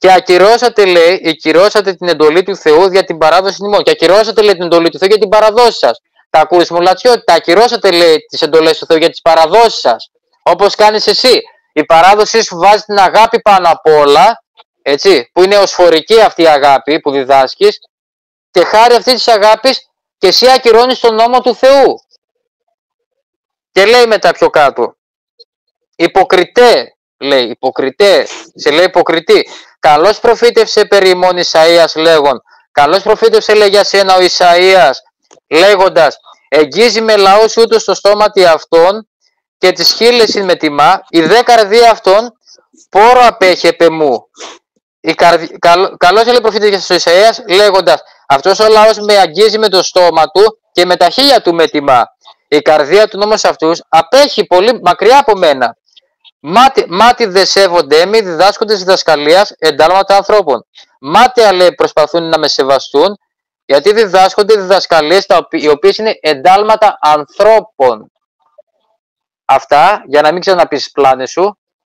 S1: Και ακυρώσατε, λέει, ακυρώσατε την εντολή του Θεού για την παράδοση νημών. Και ακυρώσατε, λέει, την εντολή του Θεού για την παραδόση σας. Τα ακούεις, Μουλατσιώτη? Τα ακυρώσατε, λέει, τις εντολές του Θεού για τις παραδόσεις σας. Όπως κάνεις εσύ. Η παράδοσή σου βάζει την αγάπη πάνω απ' όλα, έτσι, που είναι οσφορική αυτή η αγάπη που διδάσκεις, και χάρη αυτή της αγάπης και εσύ ακυρώνεις τον νόμο του Θεού. Και λέει μετά πιο κάτω, υποκριτέ, λέει, υποκριτέ, σε λέει υποκριτή. Καλώς προφήτευσε περί ημών Ισαΐας λέγον, καλώς προφήτευσε, λέει, για σένα ο Ισαΐας, λέγοντας, εγγίζει με λαούς ούτως στο στόματι αυτών και τις χείλες με τιμά, η δε καρδία αυτών πόρο απέχει επ' εμού. Καλώς, λέει, προφήτευσε ο Ισαΐας, λέγοντας, αυτός ο λαός με αγγίζει με το στόμα του και με τα χείλια του με τιμά. Η καρδία του όμως αυτούς απέχει πολύ μακριά από μένα. Μάτι δε σέβονται μη διδάσκοντες διδασκαλίας εντάλματα ανθρώπων. Μάταια, λέει, προσπαθούν να με σεβαστούν, γιατί διδάσκονται διδασκαλίες οι οποίες είναι εντάλματα ανθρώπων. Αυτά, για να μην ξαναπείς πλάνες σου.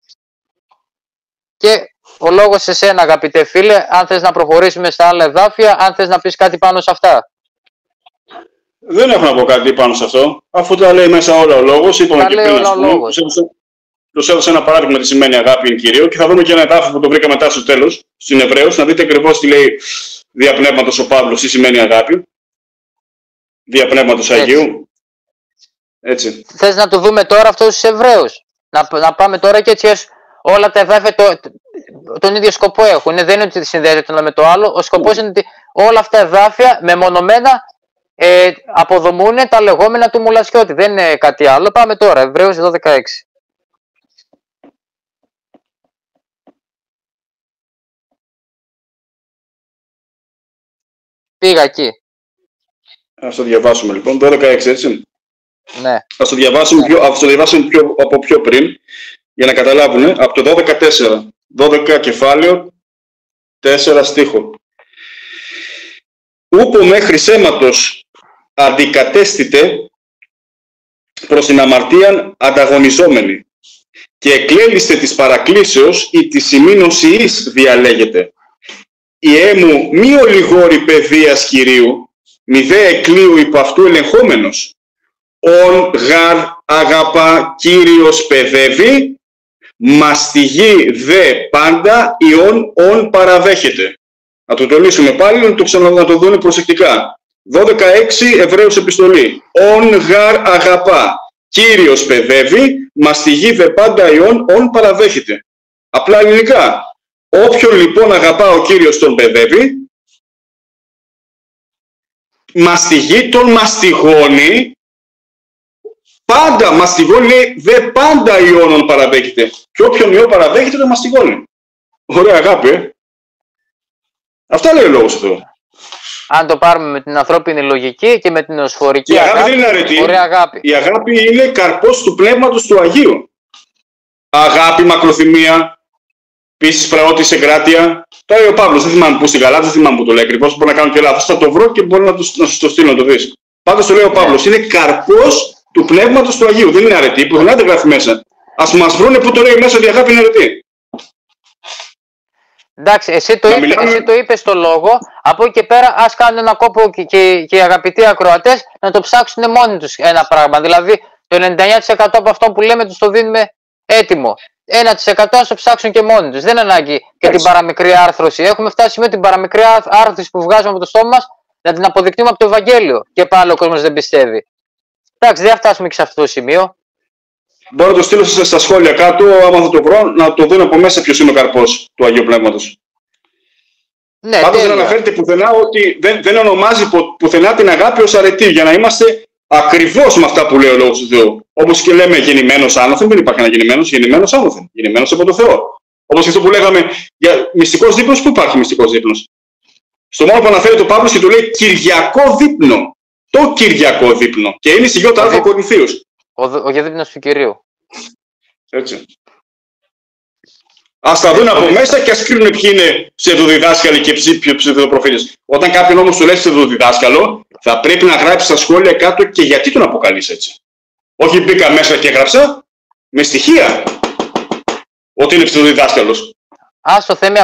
S1: Και ο λόγος σε σένα, αγαπητέ φίλε, αν θες να προχωρήσουμε στα άλλα εδάφια, αν θες να πεις κάτι πάνω σε αυτά.
S2: Δεν έχω να πω κάτι πάνω σε αυτό, αφού τα λέει μέσα όλα ο λόγος. Είπαμε και πριν, τους έδωσα ένα παράδειγμα τι σημαίνει αγάπη εν Κυρίω και θα δούμε και ένα εδάφιο που το βρήκα μετά στο τέλος, στην Εβραίους, να δείτε ακριβώς τι λέει διαπνεύματος ο Παύλος, τι σημαίνει αγάπη. Διαπνεύματος Αγίου. Έτσι.
S1: Θες να το δούμε τώρα αυτό στους Εβραίους. Να πάμε τώρα και έτσι όλα τα εδάφια τον ίδιο σκοπό έχουν. Δεν είναι ότι συνδέεται το ένα με το άλλο. Ο σκοπός είναι ότι όλα αυτά τα εδάφια μεμονωμένα αποδομούν τα λεγόμενα του Μουλατσιώτη. Δεν είναι κάτι άλλο. Πάμε τώρα. Εβραίους 12:16. Πήγα εκεί.
S2: Ας το διαβάσουμε λοιπόν. 12:16, έτσι.
S1: Ναι.
S2: Ας το διαβάσουμε, από πιο πριν, για να καταλάβουν, από το 12:4. 12 κεφάλαιο, 4 στίχο. Ούπο μέχρι σέματος αντικατέστητε προς την αμαρτίαν ανταγωνιζόμενη και εκλέλιστε της παρακλήσεως ή της ημίνωσιής διαλέγεται. Η έμου μη ολιγόρη παιδείας Κυρίου, μη δε εκλείου υπό αυτού ελεγχόμενος. Ον γαρ αγαπά Κύριος παιδεύει, μαστιγεί δε πάντα ιον ον παραδέχεται. Να το τονίσουμε πάλι, να το δούμε προσεκτικά. 12:6 Εβραίους επιστολή. Ον γαρ αγαπά Κύριος παιδεύει, μαστιγεί δε πάντα ιον ον παραδέχεται. Απλά ελληνικά. Όποιον λοιπόν αγαπά ο Κύριος τον παιδεύει, μαστιγεί, τον μαστιγώνει, πάντα μαστιγώνει, λέει, δε πάντα ιόνων παραδέχεται. Και όποιον ιό παραδέχεται τον μαστιγώνει. Ωραία αγάπη, Αυτά λέει ο λόγος εδώ.
S1: Αν το πάρουμε με την ανθρώπινη λογική και με την οσφορική
S2: αγάπη, δεν είναι αρετή.
S1: Ωραία αγάπη.
S2: Η αγάπη είναι καρπός του πνεύματος του Αγίου. Αγάπη, μακροθυμία, πίσης, πραότης, εγκράτεια. Τώρα λέει ο Παύλος, δεν θυμάμαι πού στην Γαλάτα, δεν θυμάμαι πού το λέει ακριβώς. Μπορεί να κάνω και λάθος. Θα το βρω και μπορεί να σου το στείλω να το δεις. Πάντως το λέει ο Παύλος, είναι καρπός του πνεύματος του Αγίου. Δεν είναι αρετή, που δεν γράφει μέσα. Ας μας βρούνε που το λέει μέσα ότι η αγάπη είναι αρετή.
S1: Εντάξει, εσύ το είπες στο λόγο. Από εκεί και πέρα, ας κάνουν ένα κόπο και οι αγαπητοί ακροατές να το ψάξουν μόνοι τους ένα πράγμα. Δηλαδή, το 99% από αυτό που λέμε τους το δίνουμε έτοιμο. 1% να το ψάξουν και μόνοι τους. Δεν είναι ανάγκη και την παραμικρή άρθρωση. Έχουμε φτάσει με την παραμικρή άρθρωση που βγάζουμε από το στόμα μας να την αποδεικνύουμε από το Ευαγγέλιο. Και πάλι ο κόσμος δεν πιστεύει. Εντάξει, δεν θα φτάσουμε και σε αυτό το σημείο.
S2: Μπορώ να το στείλω στα σχόλια κάτω, άμα θα το βρω, να το δουν από μέσα ποιος είναι ο καρπός του Αγίου Πνεύματος. Ναι, πάντως δεν αναφέρεται πουθενά ότι δεν ονομάζει πουθενά την αγάπη ως αρετή, για να είμαστε ακριβώς με αυτά που λέει ο Λόγος του Θεού. Όπως και λέμε γεννημένος άνωθεν, δεν υπάρχει ένα γεννημένος άνωθεν, γεννημένος από το Θεό. Όπως και αυτό που λέγαμε για μυστικός δείπνος, πού υπάρχει μυστικός δείπνος? Στο μόνο που αναφέρει το Παύλος και το λέει Κυριακό δείπνο. Το Κυριακό δείπνο. Και είναι στη Ι.Α. Κορινθίους.
S1: Ο δείπνος του Κυρίου.
S2: Έτσι. Ας τα δουν από μέσα και ας κρίνουν ποιοι είναι ψευδοδιδάσκαλοι και ποιοι ψευδοπροφήτες. Όταν κάποιον όμως του λέει ψευδοδιδάσκαλο, θα πρέπει να γράψει στα σχόλια κάτω και γιατί τον αποκαλείς έτσι. Όχι μπήκα μέσα και έγραψα με στοιχεία ότι είναι ψευδοδιδάσκαλος.
S1: Άστο Θέμη,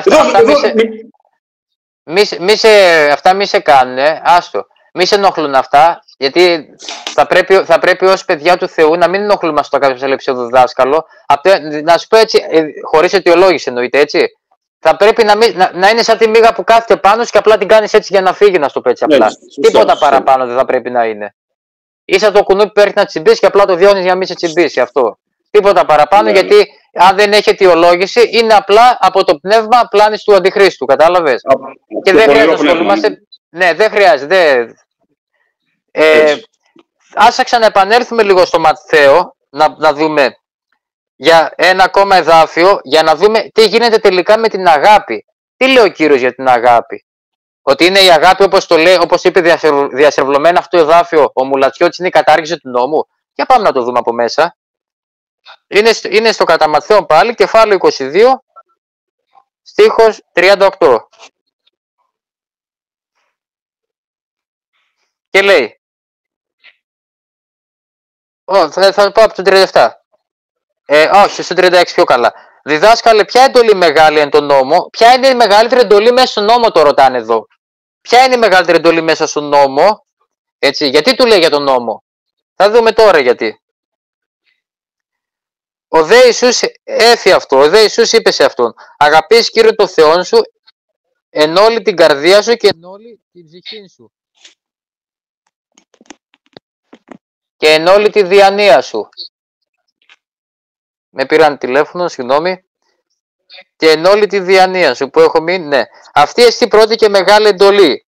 S1: αυτά μη σε κάνουν, άστο. Μη σε ενοχλούν αυτά, γιατί θα πρέπει ως παιδιά του Θεού να μην ενοχλούμε στο κάποιο αλεξιόδο δάσκαλο. Να σου πω έτσι, χωρίς αιτιολόγηση εννοείται, έτσι. Θα πρέπει να είναι σαν τη μύγα που κάθεται πάνω σου και απλά την κάνεις έτσι για να φύγει, να σου το πω έτσι απλά. Τίποτα παραπάνω δεν θα πρέπει να είναι. Είσαι το κουνούπι που έρχεται να τσιμπήσει και απλά το διώνεις για να μην σε τσιμπήσει αυτό. Τίποτα παραπάνω, γιατί αν δεν έχει αιτιολόγηση, είναι απλά από το πνεύμα πλάνης του Αντιχρίστου. Κατάλαβες. Και δεν χρειάζεται να ασχολούμαστε. Ναι, δεν χρειάζεται. Ας ξαναεπανέλθουμε λίγο στο Ματθαίο, να δούμε για ένα ακόμα εδάφιο, για να δούμε τι γίνεται τελικά με την αγάπη. Τι λέει ο Κύριος για την αγάπη? Ότι είναι η αγάπη, όπως το λέει, όπως είπε διασερβλωμένα αυτό το εδάφιο, ο Μουλατσιώτης, είναι η κατάργηση του νόμου. Για πάμε να το δούμε από μέσα. Είναι στο κατά Ματθαίο πάλι, κεφάλαιο 22, στίχος 38. Και λέει, θα πω από το 37. Όχι, στο 36 πιο καλά. Διδάσκαλε, ποια εντολή μεγάλη είναι το νόμο? Ποια είναι η μεγαλύτερη εντολή μέσα στον νόμο, το ρωτάνε εδώ. Ποια είναι η μεγαλύτερη εντολή μέσα στον νόμο? Έτσι, γιατί του λέει για τον νόμο? Θα δούμε τώρα γιατί. Ο δε Ιησούς έφη αυτό. Ο δε Ιησούς είπε σε αυτόν, αγαπείς Κύριο το Θεόν σου εν όλη την καρδία σου και εν όλη την ψυχή σου και εν όλη τη διανία σου. Με πήραν τηλέφωνο, συγγνώμη. Και εν όλη τη διανία σου που έχω μείνει, ναι. Αυτή εστί πρώτη και μεγάλη εντολή.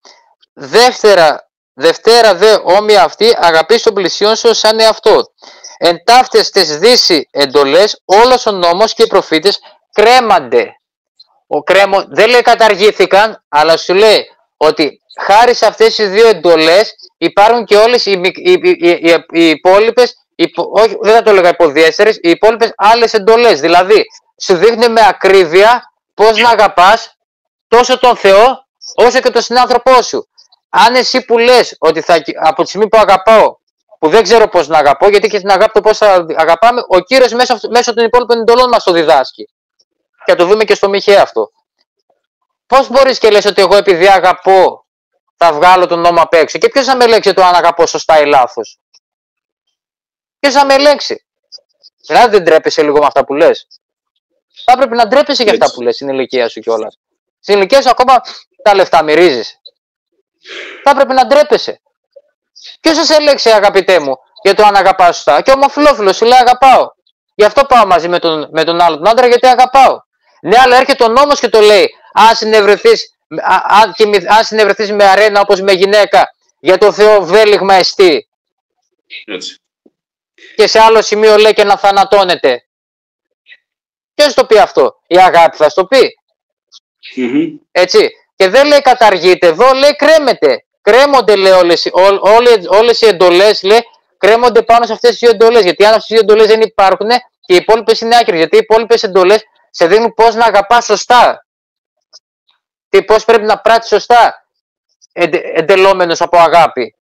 S1: Δευτέρα δε όμοια αυτή, αγαπείς τον πλησίον σου σαν εαυτό. Εν ταύτες τις δύσει εντολές, όλος ο νόμος και οι προφήτες κρέμανται. Δεν λέει καταργήθηκαν, αλλά σου λέει ότι χάρη σε αυτές τις δύο εντολές υπάρχουν και όλες οι υπόλοιπες, όχι, δεν θα το έλεγα υποδιέστερες, οι υπόλοιπες άλλες εντολές. Δηλαδή, σου δείχνει με ακρίβεια πώς να αγαπάς τόσο τον Θεό όσο και τον συνάνθρωπό σου. Αν εσύ που λες ότι από τη στιγμή που αγαπάω, που δεν ξέρω πώς να αγαπώ, γιατί και την αγάπη το πώς θα αγαπάμε, ο Κύριος μέσω των υπόλοιπων εντολών μας το διδάσκει. Και το δούμε και στο Μιχαία αυτό. Πώς μπορείς και λες ότι εγώ επειδή αγαπώ θα βγάλω τον νόμο απ' έξω? Και ποιος θα με ελέγξει το αν αγαπώ σωστά ή λάθος? Ποιος θα με ελέγξει? Δηλαδή δεν τρέπεσαι λίγο με αυτά που λες? Θα πρέπει να ντρέπεσαι για αυτά που λες στην ηλικία σου κιόλας. Στην ηλικία σου ακόμα τα λεφτά μυρίζεις. Θα πρέπει να ντρέπεσαι. Ποιος θα σε ελέγξει, αγαπητέ μου, για το αν αγαπάς σωστά? Και ο ομοφυλόφιλος σου λέει αγαπάω. Γι' αυτό πάω μαζί με τον άλλο τον άντρα, γιατί αγαπάω. Ναι, αλλά έρχεται ο νόμος και το λέει. Αν συνευρεθείς με αρένα όπως με γυναίκα, για το Θεό βέλιγμα εστί.
S2: Έτσι.
S1: Και σε άλλο σημείο λέει και να θανατώνεται. Ποιος το πει αυτό? Η αγάπη θα το πει. Έτσι. Και δεν λέει καταργείται εδώ, λέει κρέμεται. Κρέμονται, λέει, όλες οι εντολές, λέει, κρέμονται πάνω σε αυτές τις δύο εντολές. Γιατί αν αυτές τις δύο εντολές δεν υπάρχουν, και οι υπόλοιπες είναι άκυρες. Γιατί οι υπόλοιπες εντολές σε δίνουν πώς να αγαπάς σωστά. Και πώς πρέπει να πράττεις σωστά, εντελόμενος από αγάπη.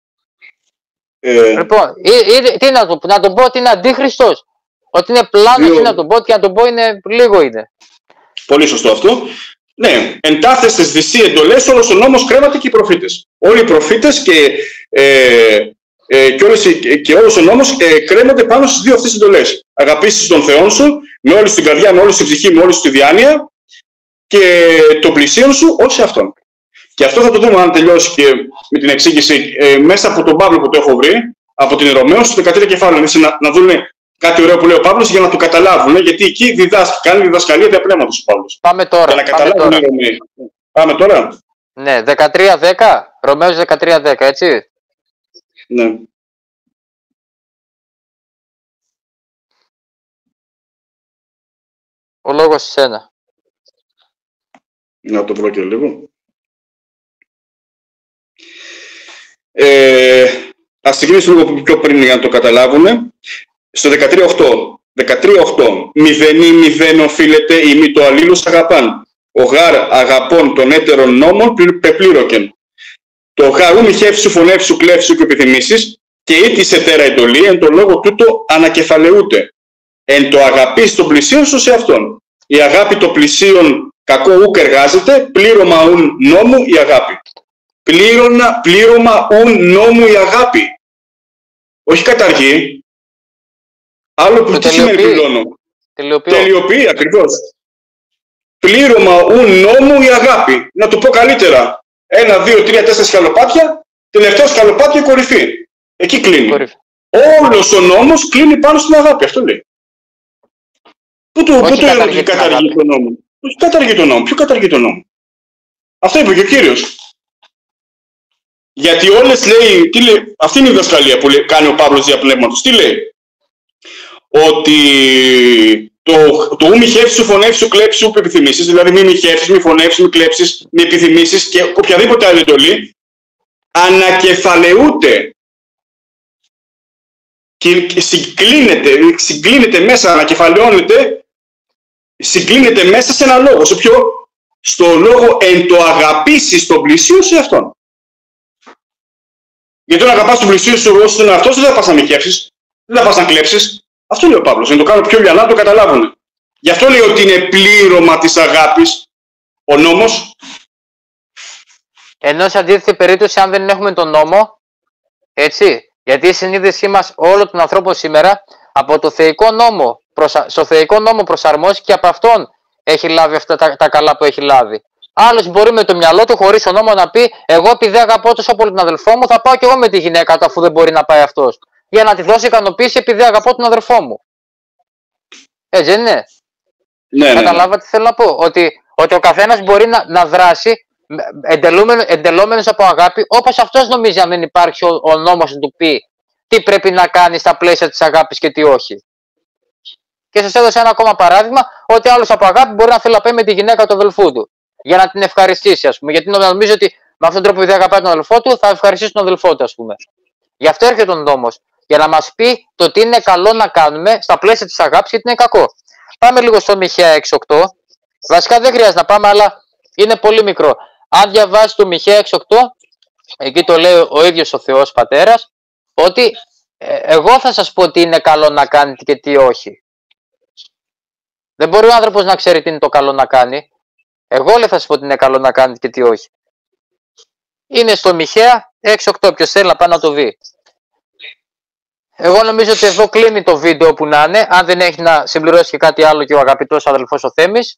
S1: Λοιπόν, τι να τον πω ότι είναι αντίχριστος, ότι είναι πλάνος, ή να τον πω, και να τον πω είναι λίγο είναι.
S2: Πολύ σωστό αυτό. Ναι, εν ταύτες τις δυσί εντολές, όλος ο νόμος κρέματε και οι προφήτες. Όλοι οι προφήτες και όλος ο νόμος κρέμονται πάνω στις δύο αυτές εντολές. Αγαπήσεις τον Θεό σου με όλη την καρδιά, με όλη την ψυχή, με όλη τη διάνοια, και το πλησίον σου ως σε αυτόν. Και αυτό θα το δούμε, αν τελειώσει και με την εξήγηση, μέσα από τον Παύλο που το έχω βρει, από την Ρωμαίους, στο 13 κεφάλαιο. Να δουν κάτι ωραίο που λέει ο Παύλος για να το καταλάβουν, γιατί εκεί κάνει διδασκαλία διαπνεύματος ο Παύλος.
S1: Πάμε τώρα.
S2: Για να καταλάβουν οι Ρωμαίοι. Πάμε τώρα.
S1: Ναι, 13-10, Ρωμαίους 13-10, έτσι.
S2: Ναι.
S1: Ο λόγος σε σένα.
S2: Να το βρω και λίγο. Ας ξεκινήσουμε λίγο πιο πριν για να το καταλάβουμε. Στο 13.8. 13.8. Μηδενή οφείλεται ή μη το αλλήλους αγαπάν. Ο γάρ αγαπών των έτερων νόμων πεπλήρωκεν. Το γάρ ου μοιχεύσου, φωνεύσου, κλέψου και επιθυμήσεις, και ή της ετέρα εντολή, εν το λόγο τούτο ανακεφαλαιούται. Εν το αγαπείς τον πλησίον σου σε αυτόν. η αγάπη το πλησίον κακό ούκ εργάζεται, πλήρωμα ουν νόμου η αγάπη. Πλήρωμα ουν νόμου η αγάπη. Όχι καταργεί. Άλλο που τι σημαίνει πληρώνω. Τελειοποιεί ακριβώς. Πλήρωμα ουν νόμου η αγάπη. Να το πω καλύτερα. 1, 2, 3, 4 σκαλοπάτια. Τελευταίο σκαλοπάτι η κορυφή. Εκεί κλείνει. Όλος ο νόμος κλείνει πάνω στην αγάπη. Αυτό λέει. Πού το καταργεί τον νόμο. Όχι καταργεί τον νόμο. Ποιο καταργεί τον νόμο. Αυτό είπε και ο Κύριος. Γιατί όλες λέει, τι λέει, αυτή είναι η διδασκαλία που λέει, κάνει ο Παύλος διαπνεύματος. Τι λέει. Ότι το ου μη χεύσεις, σου φωνεύσεις, σου κλέψεις, σου επιθυμήσεις. Δηλαδή μη χεύσεις, μη φωνεύσεις, μη κλέψεις, μη επιθυμήσεις και οποιαδήποτε άλλη εντολή ανακεφαλαιούται και συγκλίνεται μέσα, ανακεφαλαιώνεται, συγκλίνεται μέσα σε ένα λόγο. Σε ποιο? Στο λόγο εν το αγαπήσεις τον πλησίο σε αυτόν. Γιατί όταν αγαπάς τον πλησίο σου ως τον εαυτό σου δεν θα πας να μοιχεύσεις, δεν θα πας να κλέψεις. Αυτό λέει ο Παύλος, να το κάνω πιο λιανά, να το καταλάβουν. Γι' αυτό λέει ότι είναι πλήρωμα της αγάπης ο νόμος.
S1: Ενώ σε αντίθετη περίπτωση, αν δεν έχουμε τον νόμο, έτσι, γιατί η συνείδησή μας όλων των ανθρώπων σήμερα από το θεϊκό νόμο, στο θεϊκό νόμο προσαρμόσει και από αυτόν έχει λάβει αυτά τα καλά που έχει λάβει. Άλλος μπορεί με το μυαλό του χωρίς τον νόμο να πει: εγώ επειδή αγαπώ τόσο πολύ τον αδελφό μου, θα πάω και εγώ με τη γυναίκα του αφού δεν μπορεί να πάει αυτός. Για να τη δώσει ικανοποίηση επειδή αγαπώ τον αδελφό μου. Έτσι δεν είναι?
S2: Ναι,
S1: καταλάβατε τι θέλω να πω. Ότι ο καθένας μπορεί να δράσει εντελόμενος από αγάπη, όπως αυτός νομίζει, αν δεν υπάρχει ο νόμος να του πει τι πρέπει να κάνει στα πλαίσια της αγάπης και τι όχι. Και σας έδωσα ένα ακόμα παράδειγμα, ότι άλλος από αγάπη μπορεί να θέλει να πάει με τη γυναίκα του αδελφού του για να την ευχαριστήσει, ας πούμε. Γιατί νομίζω ότι με αυτόν τον τρόπο, επειδή αγαπάει τον αδελφό του, θα ευχαριστήσει τον αδελφό του, ας πούμε. Γι' αυτό έρχεται ο νόμος. Για να μας πει το τι είναι καλό να κάνουμε στα πλαίσια της αγάπης και τι είναι κακό. Πάμε λίγο στο Μιχαία 6.8. Βασικά δεν χρειάζεται να πάμε, αλλά είναι πολύ μικρό. Αν διαβάσει το Μιχαία 6.8, εκεί το λέει ο ίδιος ο Θεός Πατέρας, ότι εγώ θα σας πω τι είναι καλό να κάνετε και τι όχι. Δεν μπορεί ο άνθρωπος να ξέρει τι είναι το καλό να κάνει. Εγώ λέει θα σας πω τι είναι καλό να κάνετε και τι όχι. Είναι στο Μιχαία 6.8, ποιος θέλει να πάει να το δει. Εγώ νομίζω ότι εδώ κλείνει το βίντεο που να είναι, αν δεν έχει να συμπληρώσει και κάτι άλλο και ο αγαπητός αδελφός ο Θέμης.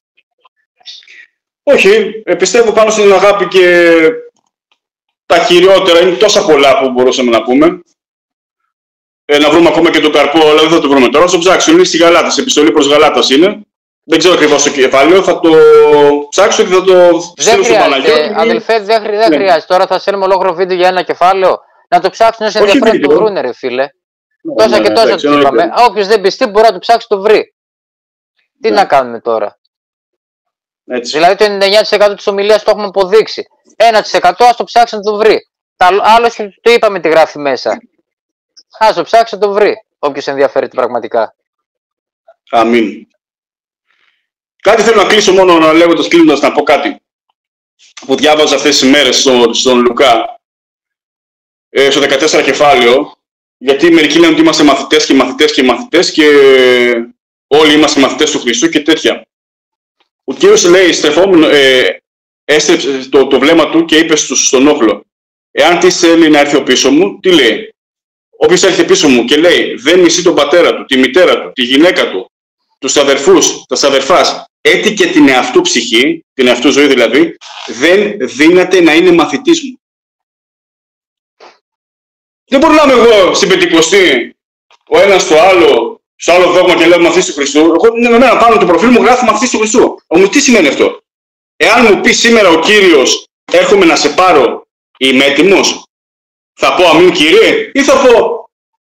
S2: Όχι, πιστεύω πάνω στην αγάπη και τα χειριότερα είναι τόσα πολλά που μπορούσαμε να πούμε. Να βρούμε ακόμα και τον καρπό, αλλά δεν θα το βρούμε τώρα. Θα το ψάξουμε, είναι στη Γαλάτας, επιστολή προς Γαλάτας είναι. Δεν ξέρω ακριβώς το κεφάλαιο, θα το ψάξω και θα το στείλω στον Παναγιώτη.
S1: Αδελφέ, δεν χρειάζεται. Τώρα θα στέλνουμε ολόκληρο βίντεο για ένα κεφάλαιο. Να το ψάξουν όσοι ενδιαφέρον το βρούνε, ρε φίλε. Τόσα και τόσα του είπαμε. Όποιος δεν πιστεί μπορεί να το ψάξει το βρει. Τι να κάνουμε τώρα.
S2: Έτσι.
S1: Δηλαδή το 99% της ομιλίας το έχουμε αποδείξει. 1% ας το ψάξει να το βρει. Άλλο το είπαμε τι γράφει μέσα. Ας το ψάξει να το βρει. Όποιος ενδιαφέρεται πραγματικά.
S2: Αμήν. Κάτι θέλω να κλείσω μόνο κλείνοντας να πω κάτι που διάβαζα αυτές τις μέρες στον Λουκά στο 14 κεφάλαιο, γιατί μερικοί λένε ότι είμαστε μαθητές και όλοι είμαστε μαθητές του Χριστού και τέτοια. Ο Κύριος λέει, έστρεψε το βλέμμα του και είπε στον όχλο, εάν τι θέλει να έρθει ο πίσω μου, τι λέει. Όποιος έρχεται πίσω μου και λέει, δεν μισεί τον πατέρα του, τη μητέρα του, τη γυναίκα του, τους αδερφούς, τα αδερφάς, έτσι και την εαυτού ψυχή, την εαυτού ζωή δηλαδή, δεν δύναται να είναι μαθητής μου. Δεν μπορώ να είμαι εγώ στην Πεντηκοστή, ο ένας στο άλλο δόγμα και λέω μαθητής του Χριστού. Εγώ με μένα πάνω το προφίλ μου γράφει μαθητής του Χριστού. Όμως τι σημαίνει αυτό. Εάν μου πει σήμερα ο Κύριος, έρχομαι να σε πάρω, είμαι έτοιμος, θα πω αμήν Κύριε, ή θα πω,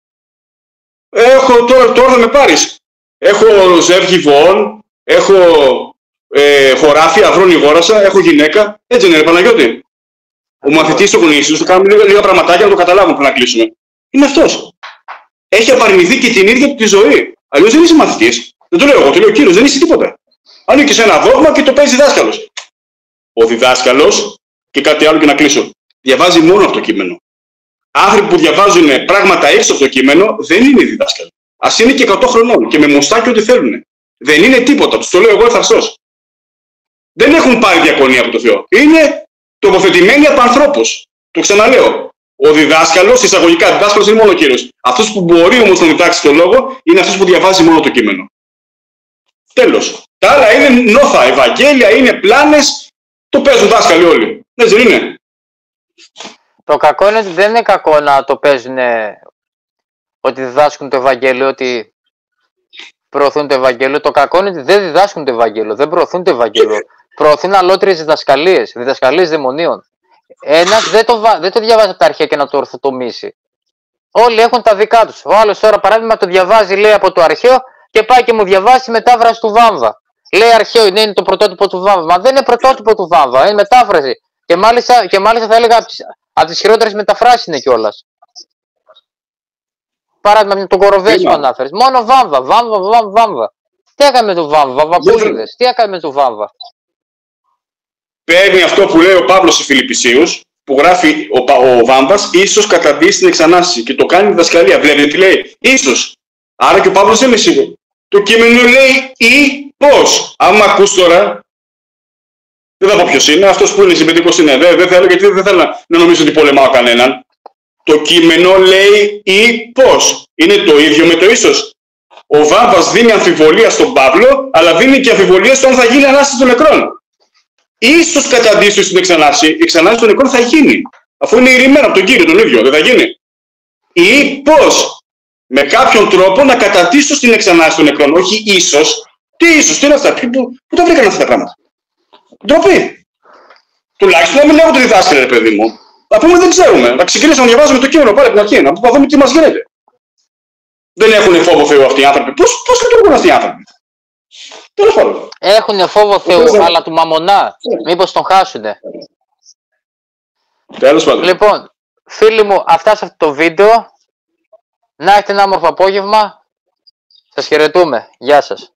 S2: τώρα θα με πάρεις. Έχω ζεύγη βοών, έχω χωράφια, αυρώνει γόρασα, έχω γυναίκα. Έτσι είναι, ρε Παναγιώτη. Ο μαθητής του Ιησούς, θα κάνουμε λίγα πραγματάκια να το καταλάβουμε πριν να κλείσουμε. Είναι αυτός. Έχει απαρνηθεί και την ίδια του τη ζωή. Αλλιώς δεν είσαι μαθητής. Δεν το λέω εγώ, το λέω ο Κύριος, δεν είσαι τίποτα. Ανήκει σε ένα δόγμα και το παίζει δάσκαλος. Ο διδάσκαλος, και κάτι άλλο και να κλείσω, διαβάζει μόνο αυτό το κείμενο. Άνθρωποι που διαβάζουν πράγματα έξω από το κείμενο δεν είναι διδάσκαλοι. Ας είναι και 100 χρονών και με μουστάκι ό,τι θέλουν. Δεν είναι τίποτα. Τους το λέω εγώ ευθαρσώς. Δεν έχουν πάρει διακονία από το Θεό. Είναι τοποθετημένοι από ανθρώπους. Το ξαναλέω. Ο διδάσκαλος, εισαγωγικά διδάσκαλος είναι μόνο ο Κύριος. Αυτός που μπορεί όμως να διδάξει το λόγο είναι αυτός που διαβάζει μόνο το κείμενο. Τέλος. Τα άλλα είναι νόθα, Ευαγγέλια, είναι πλάνες. Το παίζουν δάσκαλοι όλοι. Δεν είναι.
S1: Το κακό είναι ότι δεν είναι κακό να το παίζουν, ότι διδάσκουν το Ευαγγέλιο, ότι προωθούν το Ευαγγέλιο. Το κακό είναι ότι δεν διδάσκουν το Ευαγγέλιο, δεν προωθούν το Ευαγγέλιο. Προωθούν αλότριες διδασκαλίες δαιμονίων. Ένας δεν το διαβάζει από τα αρχαία και να το ορθοτομήσει. Όλοι έχουν τα δικά τους. Ο άλλος τώρα, παράδειγμα, το διαβάζει, λέει, από το αρχαίο και πάει και μου διαβάσει μετάφραση του Βάμβα. Λέει αρχαίο, είναι το πρωτότυπο του Βάμβα. Μα δεν είναι πρωτότυπο του Βάμβα, είναι μετάφραση. Και μάλιστα θα έλεγα από τις χειρότερες μεταφράσεις είναι κιόλας. Παράδειγμα με τον Κοροβέση που ανάφερες. Μόνο Βάμβα. Τι έκανε με τον Βάμβα, Βαμβακούλιδες, τι έκανε με τον Βάμβα.
S2: Παίρνει αυτό που λέει ο Παύλος σε Φιλιππισίους, που γράφει ο Βάμβας, ίσως καταντήσει την εξανάστηση. Και το κάνει η διδασκαλία. Βλέπετε τι λέει, ίσως. Άρα και ο Παύλος δεν είναι σίγουρο. Το κείμενο λέει ή πώς. Άμα ακούς τώρα, δεν θα πω ποιος είναι, αυτός που είναι συμπαιδικός είναι. Δεν θέλω, γιατί δεν θέλω να νομίζω ότι πολεμάω κανέναν. Το κείμενο λέει ή πώς. Είναι το ίδιο με το ίσως. Ο Βάμβας δίνει αμφιβολία στον Παύλο, αλλά δίνει και αμφιβολία στο αν θα γίνει ανάσταση των νεκρών. Ίσως κατά αντίστοιχη στην εξανάσταση, η εξανάσταση των νεκρών θα γίνει. Αφού είναι ηρημένο από τον Κύριο τον ίδιο, δεν θα γίνει. Ή πώς. Με κάποιον τρόπο να καταντήσω στην εξανάσταση των νεκρών. Όχι ίσως. Τι ίσως, τι είναι αυτά, πού τα βρήκαν αυτά τα πράγματα. Ντροπή. Τουλάχιστον να μην λέγονται διδάσκαλοι, ρε παιδί μου. Να πούμε δεν ξέρουμε. Να ξεκινήσουμε να διαβάζουμε το κείμενο πάλι από την αρχή. Να δούμε τι μας γίνεται. Δεν έχουν φόβο Θεού αυτοί οι άνθρωποι. Πώς λειτουργούν αυτοί οι άνθρωποι. Τέλος πάντων.
S1: Έχουν φόβο Θεού, αλλά του μαμονά. Μήπως τον χάσουνε.
S2: Τέλος πάντων.
S1: Λοιπόν, φίλοι μου, αυτά σε αυτό το βίντεο. Να έχετε ένα όμορφο απόγευμα. Σας χαιρετούμε. Γεια σας.